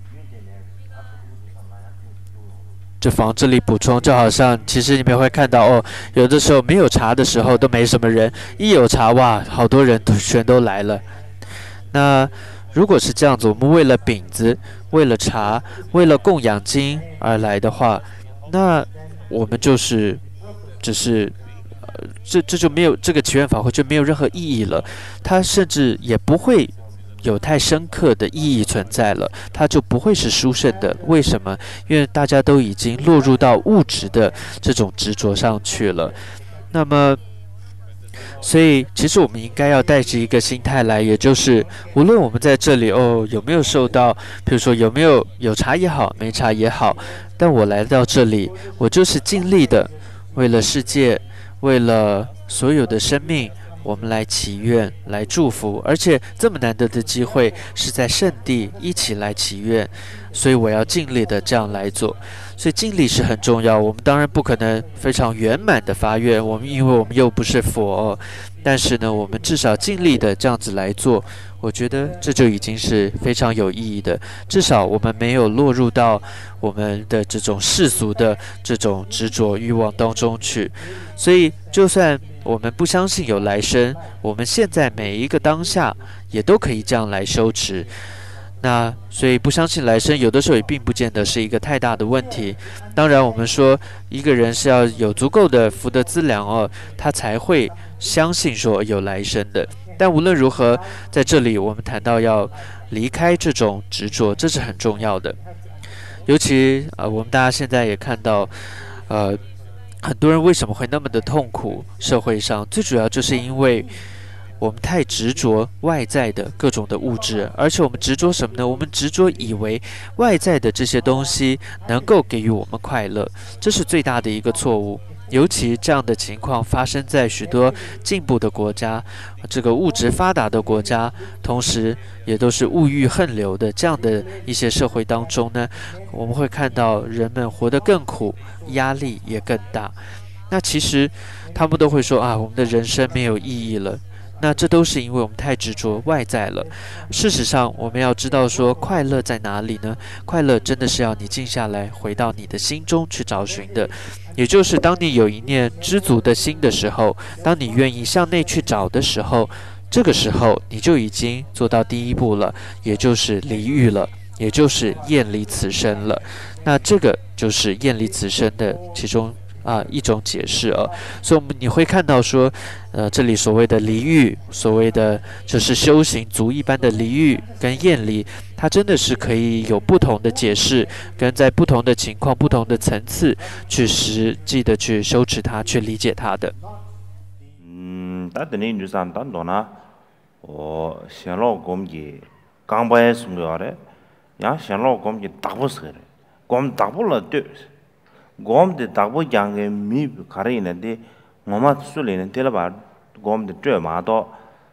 这房这里补充，就好像其实你们会看到哦，有的时候没有茶的时候都没什么人，一有茶哇，好多人都全都来了。那如果是这样子，我们为了饼子、为了茶、为了供养金而来的话，那我们就是只是。呃，这这就没有这个祈愿法会就没有任何意义了，它甚至也不会有太深刻的意义存在了，它就不会是殊胜的。为什么？因为大家都已经落入到物质的这种执着上去了。那么，所以其实我们应该要带着一个心态来，也就是无论我们在这里哦有没有受到，比如说有没有有茶也好，没茶也好，但我来到这里，我就是尽力的为了世界。为了所有的生命，我们来祈愿，来祝福，而且这么难得的机会是在圣地一起来祈愿，所以我要尽力的这样来做。所以尽力是很重要。我们当然不可能非常圆满的发愿，我们因为我们又不是佛，但是呢，我们至少尽力的这样子来做。我觉得这就已经是非常有意义的，至少我们没有落入到我们的这种世俗的这种执着欲望当中去。所以，就算我们不相信有来生，我们现在每一个当下也都可以这样来修持。那所以不相信来生，有的时候也并不见得是一个太大的问题。当然，我们说一个人是要有足够的福德资粮哦，他才会相信说有来生的。但无论如何，在这里我们谈到要离开这种执着，这是很重要的。尤其呃，我们大家现在也看到，呃，很多人为什么会那么的痛苦？社会上最主要就是因为我们太执着外在的各种的物质，而且我们执着什么呢？我们执着以为外在的这些东西能够给予我们快乐，这是最大的一个错误。尤其这样的情况发生在许多进步的国家，这个物质发达的国家，同时也都是物欲横流的这样的一些社会当中呢，我们会看到人们活得更苦，压力也更大。那其实他们都会说啊，我们的人生没有意义了。那这都是因为我们太执着外在了。事实上，我们要知道说，快乐在哪里呢？快乐真的是要你静下来，回到你的心中去找寻的。也就是当你有一念知足的心的时候，当你愿意向内去找的时候，这个时候你就已经做到第一步了，也就是离欲了，也就是厌离此生了。那这个就是厌离此生的其中啊一种解释啊。所以我们你会看到说，呃，这里所谓的离欲，所谓的就是修行足一般的离欲跟厌离，它真的是可以有不同的解释，跟在不同的情况、不同的层次去实际的去修持它，去理解它的。 嗯，但等你女生当多呢，我想老公的刚把送过来，然后想老公的打不死的，光打不了对。gom de dagbo jange mi khare ne de ngoma sule ne de la ba gom de zhe ma do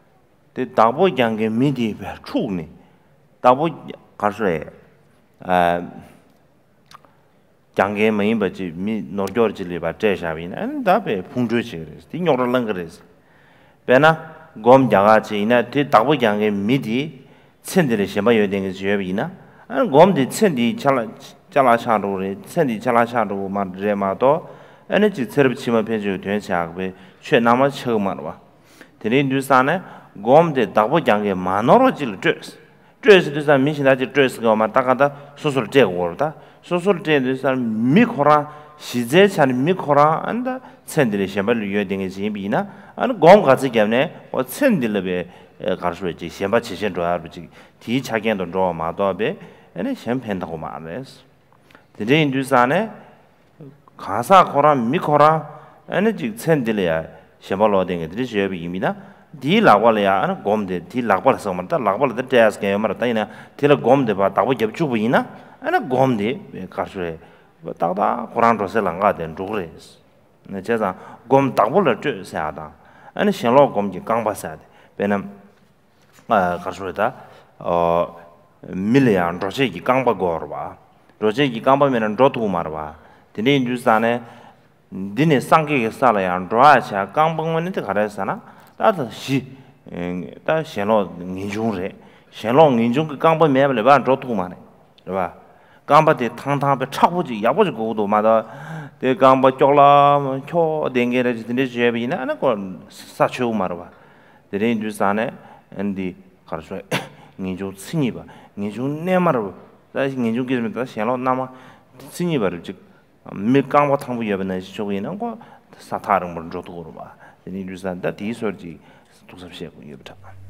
de dagbo jange mi de ba chu ne dagbo ka shui eh jange mai ba ji mi no jor ji le ba zhe sha bi ne da be phung zhui chi re de nyor lang re be na gom jaga chi ne de dagbo jange mi de chen de le xian ba yo de ge jue bi na gom de chen de cha la 자라샤로레 천디 자라샤로 마르레마도 에너지 서비스만 편주 된샤게 최나마 처음으로 되는 뉴스안에 곰데 다보 장게 만어로질 드스 드스도 미신다지 드스가 마 다가다 소소를 제고르다 소소를 제는 사람 미코라 시제찬 미코라 안다 천디를 셴발 유여딩의 지비나 안 곰가지 겸네 어 천디르베 가르스베지 셴바 치신 좋아르지 뒤 차견도 좀 마도베 에네 셴펜다고 말레스 되게 인두산에 가사 코라 미코라 에너지 챈딜이야 셴발로 된 게 드리셔비입니다. 디 라발이야 안 곰데 디 라발서 말다 라발데 데스 게 말다 이나 딜 곰데 바 다고 접주부이나 안 곰데 가수에 다다 코란도 셀랑가 된 조그레스 네 제가 곰 다고를 쯧사다 아니 셴로 곰지 강바사데 베남 아 가수에다 어 밀리안 로제기 강바 거봐 로제기 강바면은 로도 말봐 디네 주산에 디네 상계에 살아야 로아차 강방문한테 가라잖아 다도 시다 셴로 인중래 셴로 인중 그 강바 매블 봐 로도 말해 봐 강바데 탕탕베 차고지 야보지 고도 마다 데 강바 쪽라 초 댕게레 디네 제비나 아나 거 사초 말봐 디네 주산에 엔디 가르쳐 인중 신이봐 인중 내마로 다시 인중 기르면 셴로 남아 신이바를 즉 밀강과 탕부 여변에 저기는 거 사타른 걸 줘도 봐. 이 주산다 디서지 독섭시하고 이부터.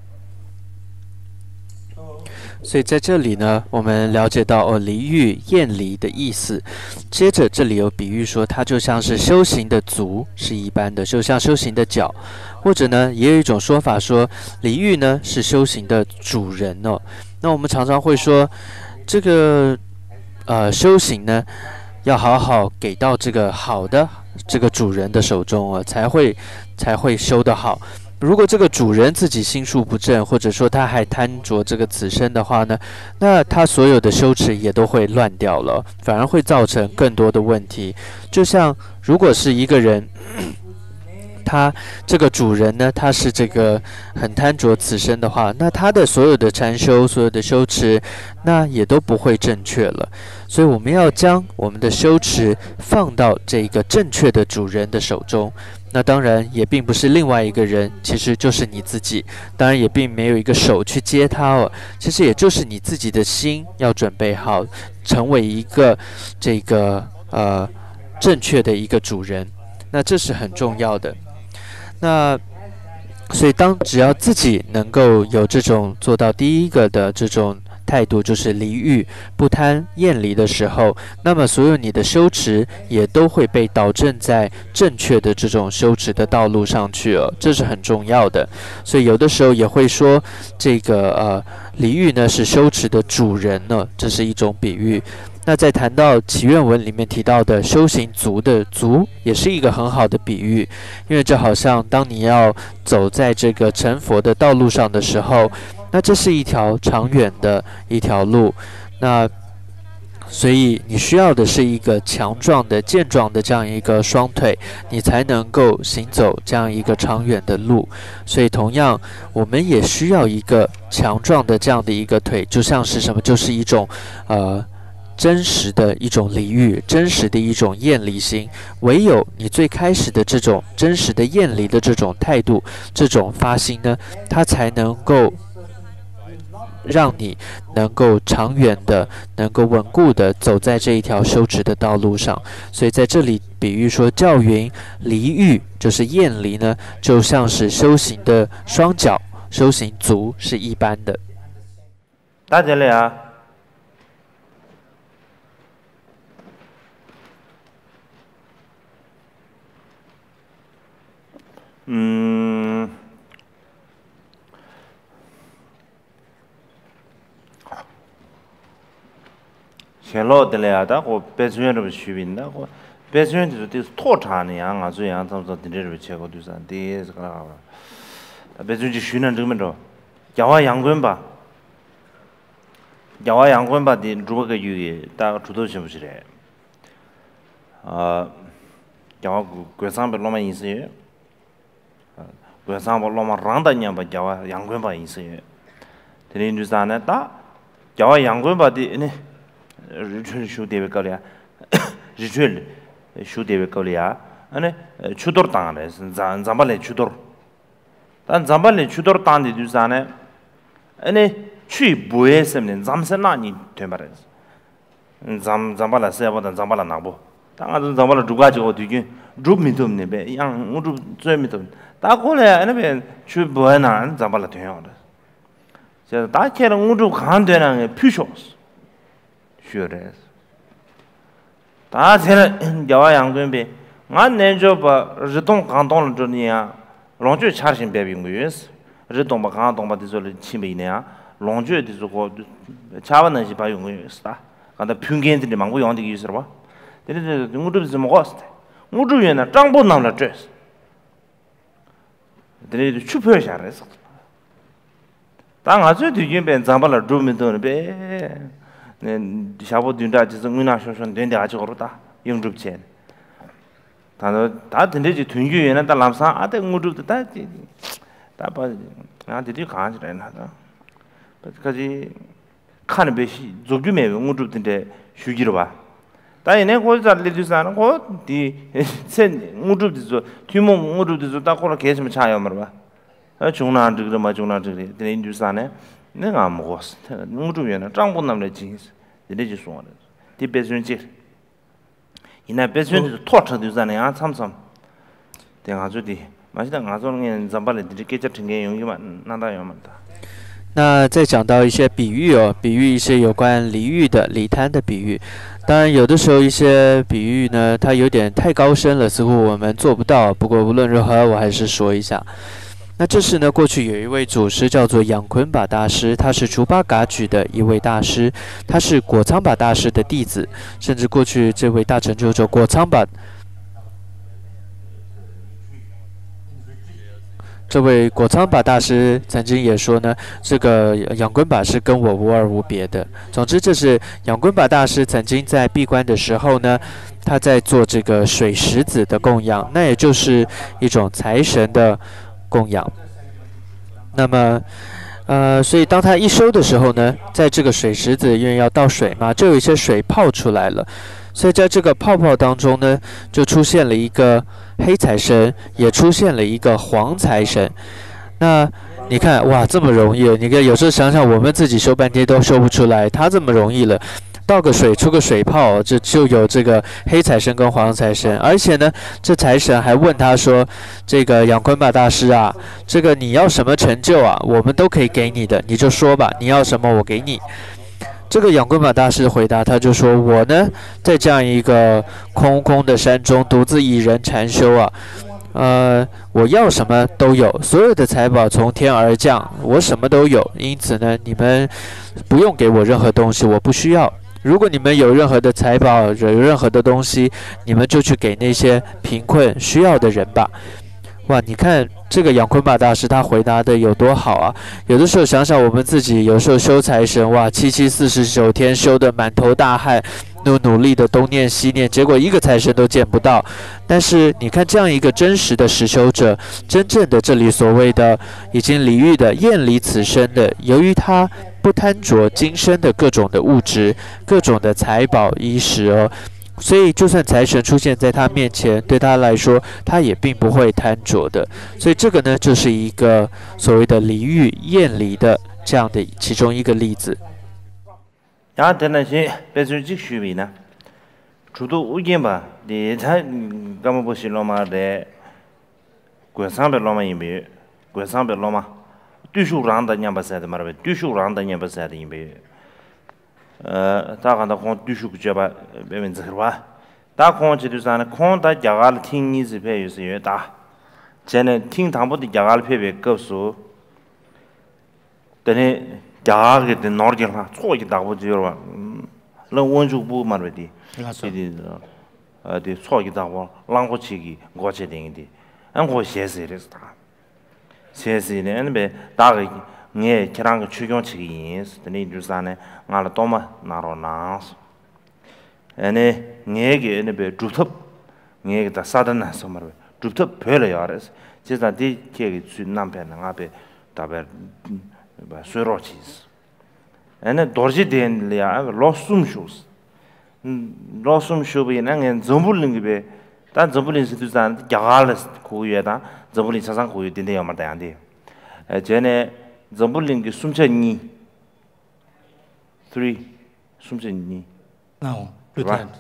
所以在这里呢，我们了解到哦，离欲、厌离的意思。接着这里有比喻说，它就像是修行的足是一般的，就像修行的脚，或者呢，也有一种说法说，离欲呢是修行的主人哦。那我们常常会说，这个呃修行呢，要好好给到这个好的这个主人的手中哦，才会才会修得好。如果这个主人自己心术不正，或者说他还贪着这个此生的话呢，那他所有的修持也都会乱掉了，反而会造成更多的问题。就像如果是一个人，他这个主人呢，他是这个很贪着此生的话，那他的所有的禅修、所有的修持，那也都不会正确了。所以我们要将我们的修持放到这个正确的主人的手中。那当然也并不是另外一个人，其实就是你自己。当然也并没有一个手去接他哦，其实也就是你自己的心要准备好，成为一个这个呃正确的一个主人。那这是很重要的。那所以当只要自己能够有这种做到第一个的这种态度，就是离欲、不贪、厌离的时候，那么所有你的修持也都会被导正在正确的这种修持的道路上去了，这是很重要的。所以有的时候也会说，这个呃离欲呢是修持的主人呢，这是一种比喻。那在谈到祈愿文里面提到的修行足的足，也是一个很好的比喻，因为这好像当你要走在这个成佛的道路上的时候，那这是一条长远的一条路，那所以你需要的是一个强壮的、健壮的这样一个双腿，你才能够行走这样一个长远的路。所以同样，我们也需要一个强壮的这样的一个腿，就像是什么，就是一种呃。真实的一种离欲，真实的一种厌离心，唯有你最开始的这种真实的厌离的这种态度，这种发心呢，它才能够让你能够长远的、能够稳固的走在这一条修持的道路上。所以在这里比喻说，教云离欲就是厌离呢，就像是修行的双脚、修行足是一般的。 大家来啊！嗯，先老的来的，我白水人不去bin的，我白水人就是就是拖茶呢样啊，这样怎么怎么的这切过就是的这个啦，白水就训练这么着，叫我阳光吧，叫我阳光吧的，如果个有大家出头是不是的？啊，叫我过上边老么意思？为啥我老么让的人把叫我阳光吧意思？这里就是呢，打叫我阳光吧的呢，日春修地位高了，日春修地位高了，啊呢，出多当的是咱咱把来出多，但咱把来出多当的就是呢，啊呢，去不会什么的，咱们是哪里对吧？嗯，咱咱把来是要不咱咱把来拿不？当然咱把来主家就对军，主没动那边，样我主最没动。打过来那边去不会哪，咱把它挺好的。就是打起来我就看对那个皮小事，学的。打起来叫我阳光呗，俺那就把日东看懂了这里啊，龙卷查询别别个意思，日东把看懂把这做了七百年啊，龙卷的这个查完那些把用个意思的，看到平均的忙不用的意思吧？这这我这是怎么搞的？我这边呢长不能了这是。这里出票下来是， 당 아주 뒤에 벤 잠발을 주면도 배 샤보 둔다 지서 문화 쇼션 된데 아주 그렇다 영줍체 다도 다 된대지 둔규에는 다 남사 아대 무릎도 다지 다봐 나한테도 강하지라 하다 그까지 칸 배시 조규매 무릎인데 휴기로 봐 다이네 고자 리드사는 고디 센 무릎도 뒤모 무릎도 다 고라 계시면 차요 말아 아 중나들도 마 중나들이 내 인주사네 내가 안 먹었어 무릎에는 짱본 남래 진스 이래지 소원은 디베준지 이나 베준지 토처도 자네 아 참참 내가 저디 마시다 가서는 잠발에 이렇게 잡힌 게 용기만 나다요 만다 那再讲到一些比喻哦，比喻一些有关离欲的、离贪的比喻。当然，有的时候一些比喻呢，它有点太高深了，似乎我们做不到。不过无论如何，我还是说一下。那这是呢，过去有一位祖师叫做仰坤巴大师，他是竹巴嘎举的一位大师，他是果仓巴大师的弟子，甚至过去这位大成就者果仓巴。 这位果仓巴大师曾经也说呢，这个仰坤巴是跟我无二无别的。总之，这是仰坤巴大师曾经在闭关的时候呢，他在做这个水石子的供养，那也就是一种财神的供养。那么，呃，所以当他一收的时候呢，在这个水石子因为要倒水嘛，就有一些水泡出来了。 所以在这个泡泡当中呢，就出现了一个黑财神，也出现了一个黄财神。那你看，哇，这么容易！你看，有时候想想，我们自己修半天都修不出来，他这么容易了，倒个水出个水泡，这就有这个黑财神跟黄财神。而且呢，这财神还问他说：“这个仰坤巴大师啊，这个你要什么成就啊？我们都可以给你的，你就说吧，你要什么我给你。” 这个仰坤巴大师回答，他就说：“我呢，在这样一个空空的山中，独自一人禅修啊，呃，我要什么都有，所有的财宝从天而降，我什么都有。因此呢，你们不用给我任何东西，我不需要。如果你们有任何的财宝，有任何的东西，你们就去给那些贫困需要的人吧。” 哇，你看这个仰坤巴大师他回答的有多好啊！有的时候想想我们自己，有时候修财神，哇，七七四十九天修的满头大汗，努努力的东念西念，结果一个财神都见不到。但是你看这样一个真实的实修者，真正的这里所谓的已经离欲的、厌离此生的，由于他不贪着今生的各种的物质、各种的财宝衣食哦。 所以，就算财神出现在他面前，对他来说，他也并不会贪着的。所以，这个呢，就是一个所谓的离欲、厌离的这样的其中一个例子。 然后，等那些别说这虚伪呢，除了无言吧，你他干嘛不是老妈的？官上边老妈也没有，官上边老妈，对手让的人不是的嘛，对手让的人不是的也没有。 呃，大家都看对手个吧，别问这个吧。大看这就是呢，看大家个听你这边有时越大，现在听他们的家个偏偏告诉，但是家个的哪儿了，错一大不就了，嗯，那温州不嘛的的，这的呃的错一大不，啷个去的，我去定的，俺我写写的是他，写写的那边大个。 네 그런 추경 측이 있으니 주산에 나를 도마 나로나스 에네 네게 네베 주톱 네게 다 사다나서 말어 주톱 별어야 알았어 제가 디 계기 남편 앞에 다베 바 수로치스 에네 도르지 된리아 로숨슈스 로숨슈비는 전불링 게 단 전불링 스두산 야갈스 고유에다 전불링 사상 고유 된대요 말다 안 돼. 전에 전불링 숨천니 three 숨천니 No, two times.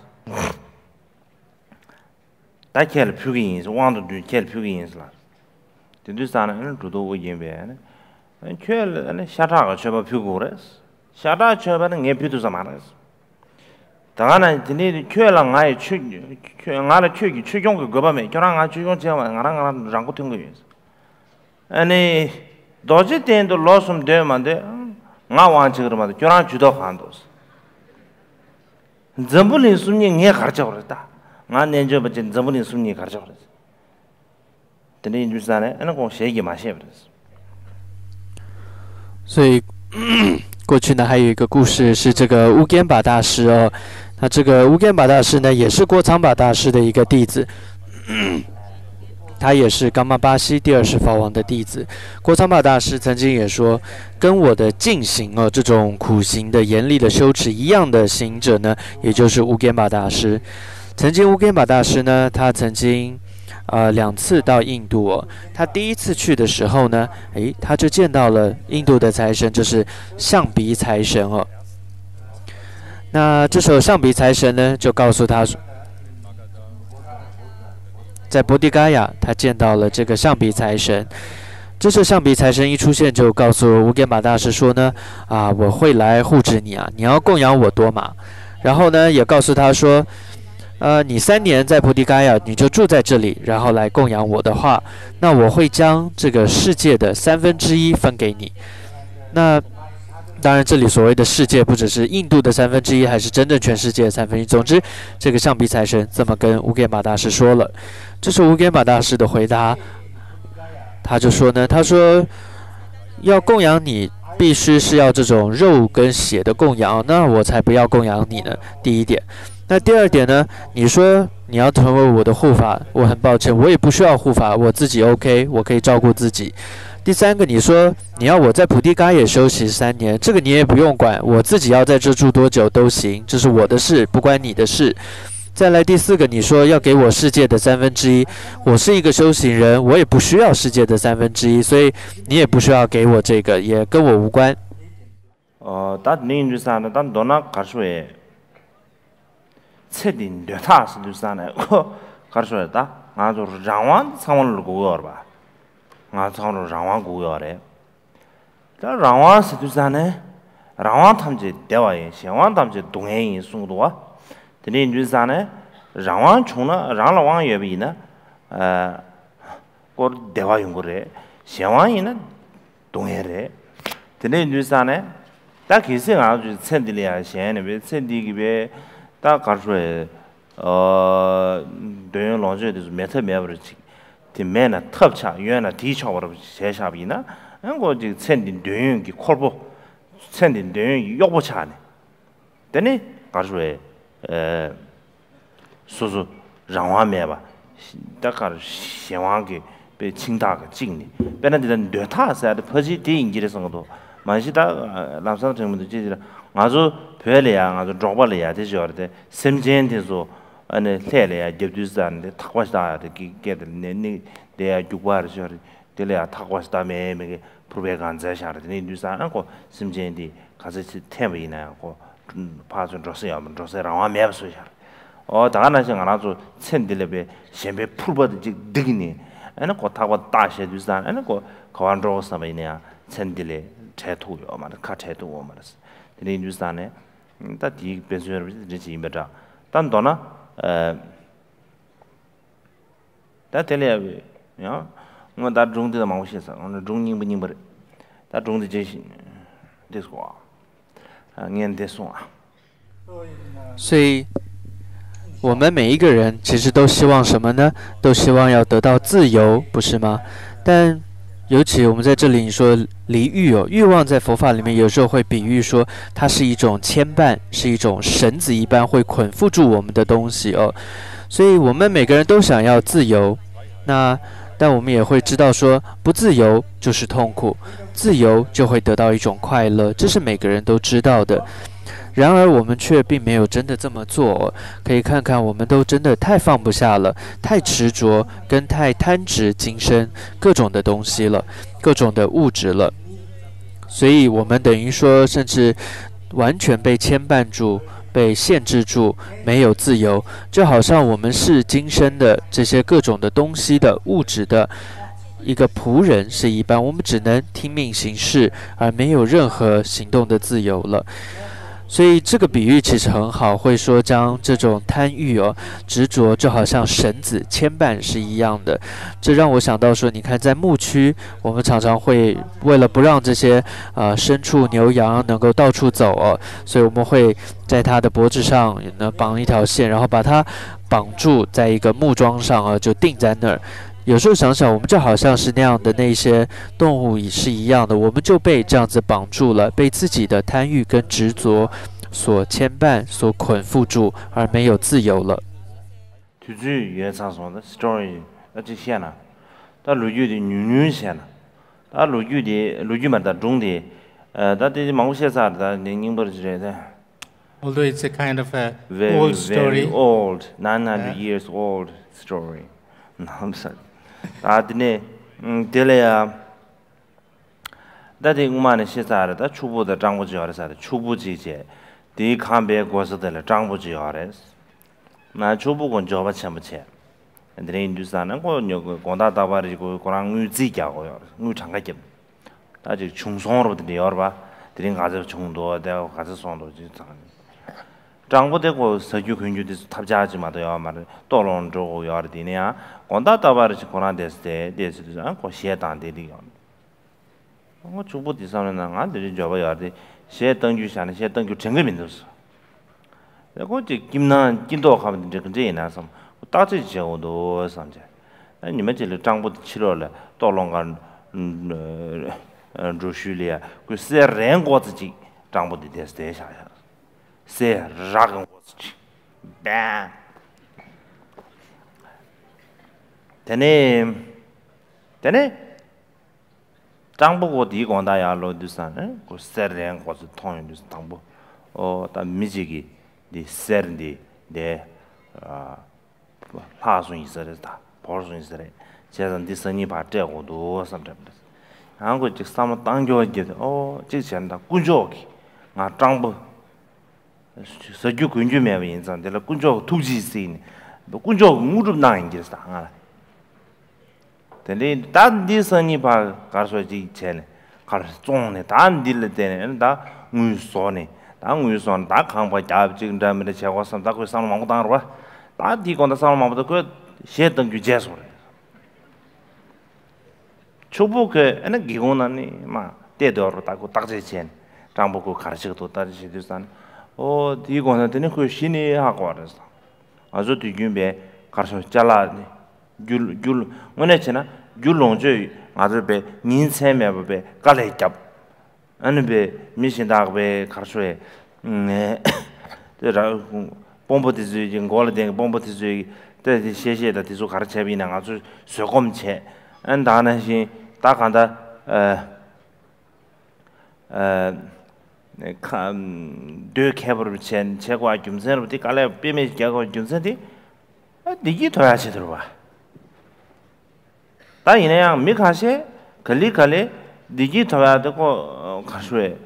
다 켈 표기인 왕도 켈 표기인스라. 된두산은 주도 오예베네. 켈 아니 샤타가 쳐봐 표고레스. 샤타 쳐봐는 게 표도사 말았어. 당하나 드니 켈랑 아이 추 켈랑아를 추기 추경 그 거밤에 결랑아 추경 제가 나랑 랑고 튼 거예요. 아니 도지 때도 로스um 되면데 나 왕치 그러면 결랑 주도 한도스. 전부는 숨이 내 가르쳐 버렸다. 나 내저 버진 전부는 숨이 가르쳐 버렸어. 근데 인주산에 아니 공 세기 마셔 버렸어. 所以过去呢还有一个故事是这个乌干巴大师哦，那这个乌干巴大师呢也是郭仓巴大师的一个弟子。他也是噶玛巴西第二世法王的弟子。郭仓巴大师曾经也说，跟我的进行哦这种苦行的严厉的修持一样的行者呢，也就是乌干巴大师。曾经乌干巴大师呢，他曾经呃两次到印度哦。他第一次去的时候呢，诶，他就见到了印度的财神，就是象鼻财神哦。那这时候象鼻财神呢，就告诉他说，在波迪嘎亚，他见到了这个象鼻财神。这时象鼻财神一出现，就告诉乌干巴大师说呢，啊，我会来护持你啊，你要供养我多玛。然后呢，也告诉他说，呃，你三年在波迪嘎亚，你就住在这里，然后来供养我的话，那我会将这个世界的三分之一分给你。那当然，这里所谓的世界不只是印度的三分之一，还是真正全世界的三分之一。总之，这个象鼻财神这么跟乌干巴大师说了。这是乌干巴大师的回答，他就说呢，他说要供养你，必须是要这种肉跟血的供养，那我才不要供养你呢。第一点，那第二点呢？你说你要成为我的护法，我很抱歉，我也不需要护法，我自己 OK， 我可以照顾自己。第三个，你说你要我在普地嘎也休息三年，这个你也不用管，我自己要在这住多久都行，这是我的事，不关你的事。再来第四个，你说要给我世界的三分之一，我是一个修行人，我也不需要世界的三分之一，所以你也不需要给我这个，也跟我无关。 어, 다 닌주사는 단 도나 가르쳐에 체딘 되다스 주사네. 거 가르쳐다. 아주 장완 상원을 고여 봐. 아, 상원을 장완 고여래. 다 장완 주사네. 장완 탐지 대화에 시완 탐지 동행이 송도와. 닌주사네. 장완 총나 장라왕 예비나. 어, 거 대화 용거래. 시완이는 동해래. 닌주사네. 다 기생 아주 천딜이야 시에네 왜 천디기베 다 가르쳐에 어 대연 론제도 메타 메버지 디메나 탑차 유에나 디차워로 제샤비나 한거 지 천디 대연기 콜보 천디 대연 욕보차네 되네 가르쳐에 에 소소 장화메바 다 가르 시왕기 배 칭다가 징니 배는데 뇌타사의 퍼지 대인기에서도 만시다 남산 정문도 지지라 아주 별이야 아주 drobal이야 되죠데 심젠데서 안에 세례야 접주산데 탁와시다 게게 네네 대야 주과르죠 될이야 탁와시다 매매게 프로베간자샤르데 니두산 않고 심젠디 가서 테미나고 파전 조세야면 조세라와 매버소샤 어 다가나신 아주 첸딜레베 셴베 풀버드 득이니 아니 고 타고 다시 두산 아니 고 거완로스나베냐 첸딜레 채토요 말 카채토 말스 근데 뉴스단에 다디 베스여르 지지 임베다 단도나 에 다텔레 야 뭐다 중대다 마오시사 오늘 중닝 분닝 버다 중대 제신 됐고 아 년 됐어 所以我们每一个人其实都希望什么呢？都希望要得到自由，不是吗？但尤其我们在这里你说离欲哦，欲望在佛法里面有时候会比喻说它是一种牵绊，是一种绳子一般会捆缚住我们的东西哦。所以我们每个人都想要自由，那但我们也会知道说不自由就是痛苦，自由就会得到一种快乐，这是每个人都知道的。然而我们却并没有真的这么做哦，可以看看我们都真的太放不下了，太执着跟太贪执今生各种的东西了，各种的物质了，所以我们等于说甚至完全被牵绊住，被限制住，没有自由，就好像我们是今生的这些各种的东西的物质的一个仆人是一般，我们只能听命行事，而没有任何行动的自由了。所以这个比喻其实很好，会说将这种贪欲哦、执着就好像绳子牵绊是一样的。这让我想到说，你看在牧区，我们常常会为了不让这些呃牲畜牛羊能够到处走哦，所以我们会在它的脖子上呢绑一条线，然后把它绑住在一个木桩上啊，就定在那儿。 有时候想想，我们就好像是那样的那些动物也是一样的，我们就被这样子绑住了，被自己的贪欲跟执着所牵绊、所捆缚住，而没有自由了。 就这也常说的 story， 那这些呢，他录剧的女女些呢，他录剧的录剧嘛，他中的，呃，他的某些啥的，你你不是觉得 Although it's a kind of a very old very story. old, nine hundred Yeah. years old story， 那不是，他的呢，嗯，对了呀。但是我们那些啥的，他初步的掌握住要的啥的，初步这些，第一看别过是的了，掌握住要的，那初步跟教吧钱不钱？那印度山那个那个广大大把的这个国人女自家个要，女长个钱，他就穷爽了的要吧，这里还是穷多，的还是爽多就这样。掌握这个社区群众的他家去嘛都要嘛的，多龙州要的呢呀，广大大把的是国人的是的，的是的，俺个现当地的要。我初步的上面呢，俺这里教吧要的，现登记下来，现登记整个民都是。那我这今年今多他们这个这一年什么，我打这些我都上去。那你们这里掌握的起来了，到龙岗嗯呃呃入学里啊，我是人过自己掌握的这是这下下，是让人过自己，bang。但呢，但呢。掌握过地广大呀，老多山，嗯，个山人或者同样就是掌握，哦，但没这个的山的的啊，爬树意思的大，爬树意思的，加上的生意把这个多什么的，然后这什么当家的，哦，这现在工作的，啊，掌握，社区工作没问题，的了工作突击性的，工作我都难的啥啊？但是当地生意把搞出去钱呢，搞出种呢，当地了的呢，那我说呢，当我说呢，当看不家这个咱们的钱我上，当会上了忙不当了吧？当地讲的上了忙不得，个先等就结束了。初步个那给我呢，你嘛，得到了大概大这钱，账不够看这个多大这些就算。哦，地讲呢，等你会心里还过的是，啊，说对准备搞出加拉呢。줄 줄 뭐네 지나 줄롱저 아들베 닌세메베 깔레잡 아니베 미신다베 가르소에 음 저라 bombo티즈 인고르된 bombo티즈 때谢谢的 디소 가르쳐비나 아주 소금체 안다나시 다간다 어어 칸 드케버르 첸 제과 김선부터 깔레 삐메 개고 김선디 니기 도야지 들어봐 다 이내양 미카세 걸리걸리 니기 더야되고 가수에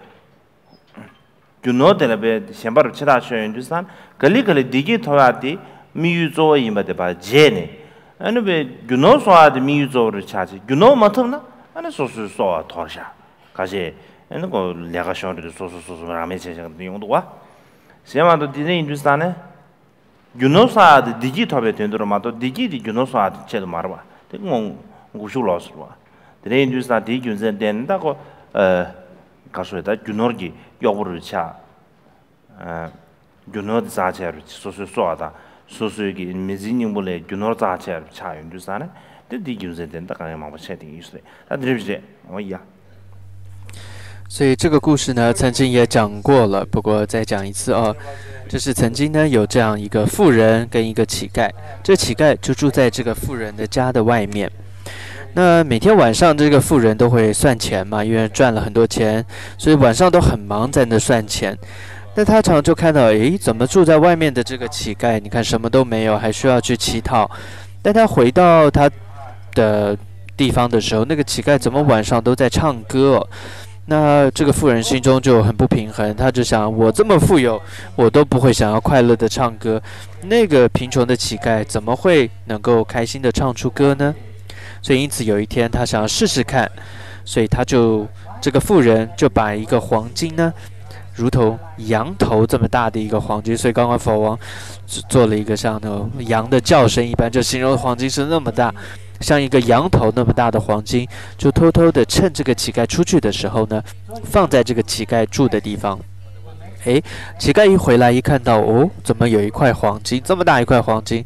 주노들베 셴바르 치다셔 인두산 걸리걸리 니기 더야디 미유조 임바데 바 제네 아니 베 주노소아디 미유조를 차지 주노 맞나 아니 소소소 토샤 가시 아니 거 내가 쇼르도 소소소소 라메체가 용도와 세마도 디네 인두산에 주노소아디 니기 더베 된도로 마도 니기디 주노소아디 제도 말아 뭐 구쇼로스와 드레인주스나 디균전 된다고 어 가서다 주노르기 요구를 차 어, 주노드 자체를 소소소하다 소소기 미진님불에 주노드 자체를 차 윤주사네 디균전 된다 가는 뭐 채팅 있어요. 다 들으시죠. 어이야. 所以这个故事呢，曾经也讲过了，不过再讲一次哦。这是曾经呢有这样一个富人跟一个乞丐，这乞丐就住在这个富人的家的外面。那每天晚上，这个富人都会算钱嘛，因为赚了很多钱，所以晚上都很忙在那算钱。那他常常就看到，诶，怎么住在外面的这个乞丐，你看什么都没有，还需要去乞讨。但他回到他的地方的时候，那个乞丐怎么晚上都在唱歌哦？那这个富人心中就很不平衡，他就想，我这么富有，我都不会想要快乐的唱歌，那个贫穷的乞丐怎么会能够开心的唱出歌呢？所以因此有一天他想要试试看，所以他就这个富人就把一个黄金呢，如同羊头这么大的一个黄金，所以刚刚佛王做了一个像那种羊的叫声一般，就形容黄金是那么大，像一个羊头那么大的黄金，就偷偷的趁这个乞丐出去的时候呢，放在这个乞丐住的地方。诶，乞丐一回来一看到，哦，怎么有一块黄金，这么大一块黄金？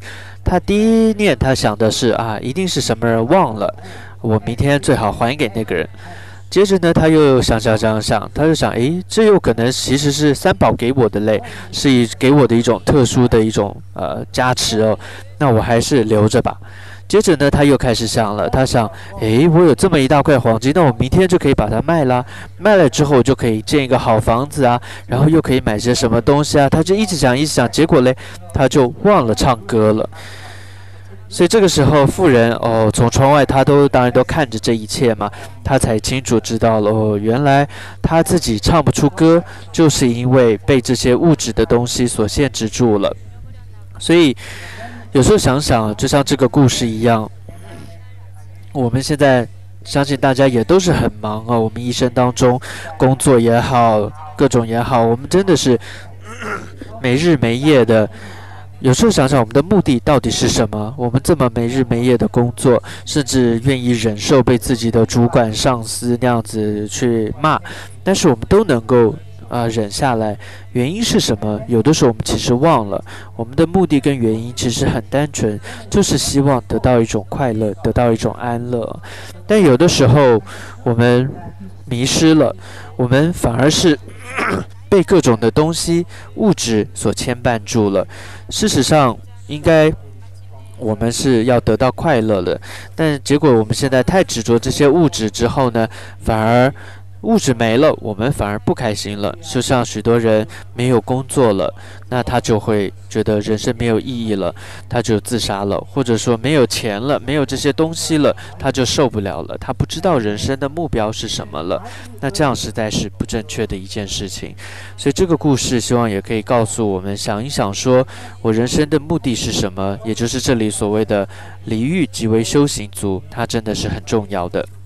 他第一念他想的是啊，一定是什么人忘了，我明天最好还给那个人。接着呢，他又想想想想，他就想，诶，这有可能其实是三宝给我的嘞，是以给我的一种特殊的一种呃加持哦，那我还是留着吧。接着呢，他又开始想了，他想，诶，我有这么一大块黄金，那我明天就可以把它卖啦，卖了之后就可以建一个好房子啊，然后又可以买些什么东西啊，他就一直想，一直想，结果嘞，他就忘了唱歌了。所以这个时候，妇人哦，从窗外他都当然都看着这一切嘛，他才清楚知道了哦，原来他自己唱不出歌，就是因为被这些物质的东西所限制住了。所以有时候想想，就像这个故事一样，我们现在相信大家也都是很忙哦，我们一生当中工作也好，各种也好，我们真的是没日没夜的。有时候想想我们的目的到底是什么？我们这么没日没夜的工作，甚至愿意忍受被自己的主管、上司那样子去骂，但是我们都能够呃忍下来，原因是什么？有的时候我们其实忘了，我们的目的跟原因其实很单纯，就是希望得到一种快乐，得到一种安乐。但有的时候我们迷失了，我们反而是被各种的东西、物质所牵绊住了。事实上，应该我们是要得到快乐的，但结果我们现在太执着这些物质之后呢，反而物质没了，我们反而不开心了。就像许多人没有工作了，那他就会觉得人生没有意义了，他就自杀了，或者说没有钱了，没有这些东西了，他就受不了了，他不知道人生的目标是什么了。那这样实在是不正确的一件事情。所以这个故事希望也可以告诉我们，想一想说我人生的目的是什么，也就是这里所谓的离欲即为修行足，它真的是很重要的。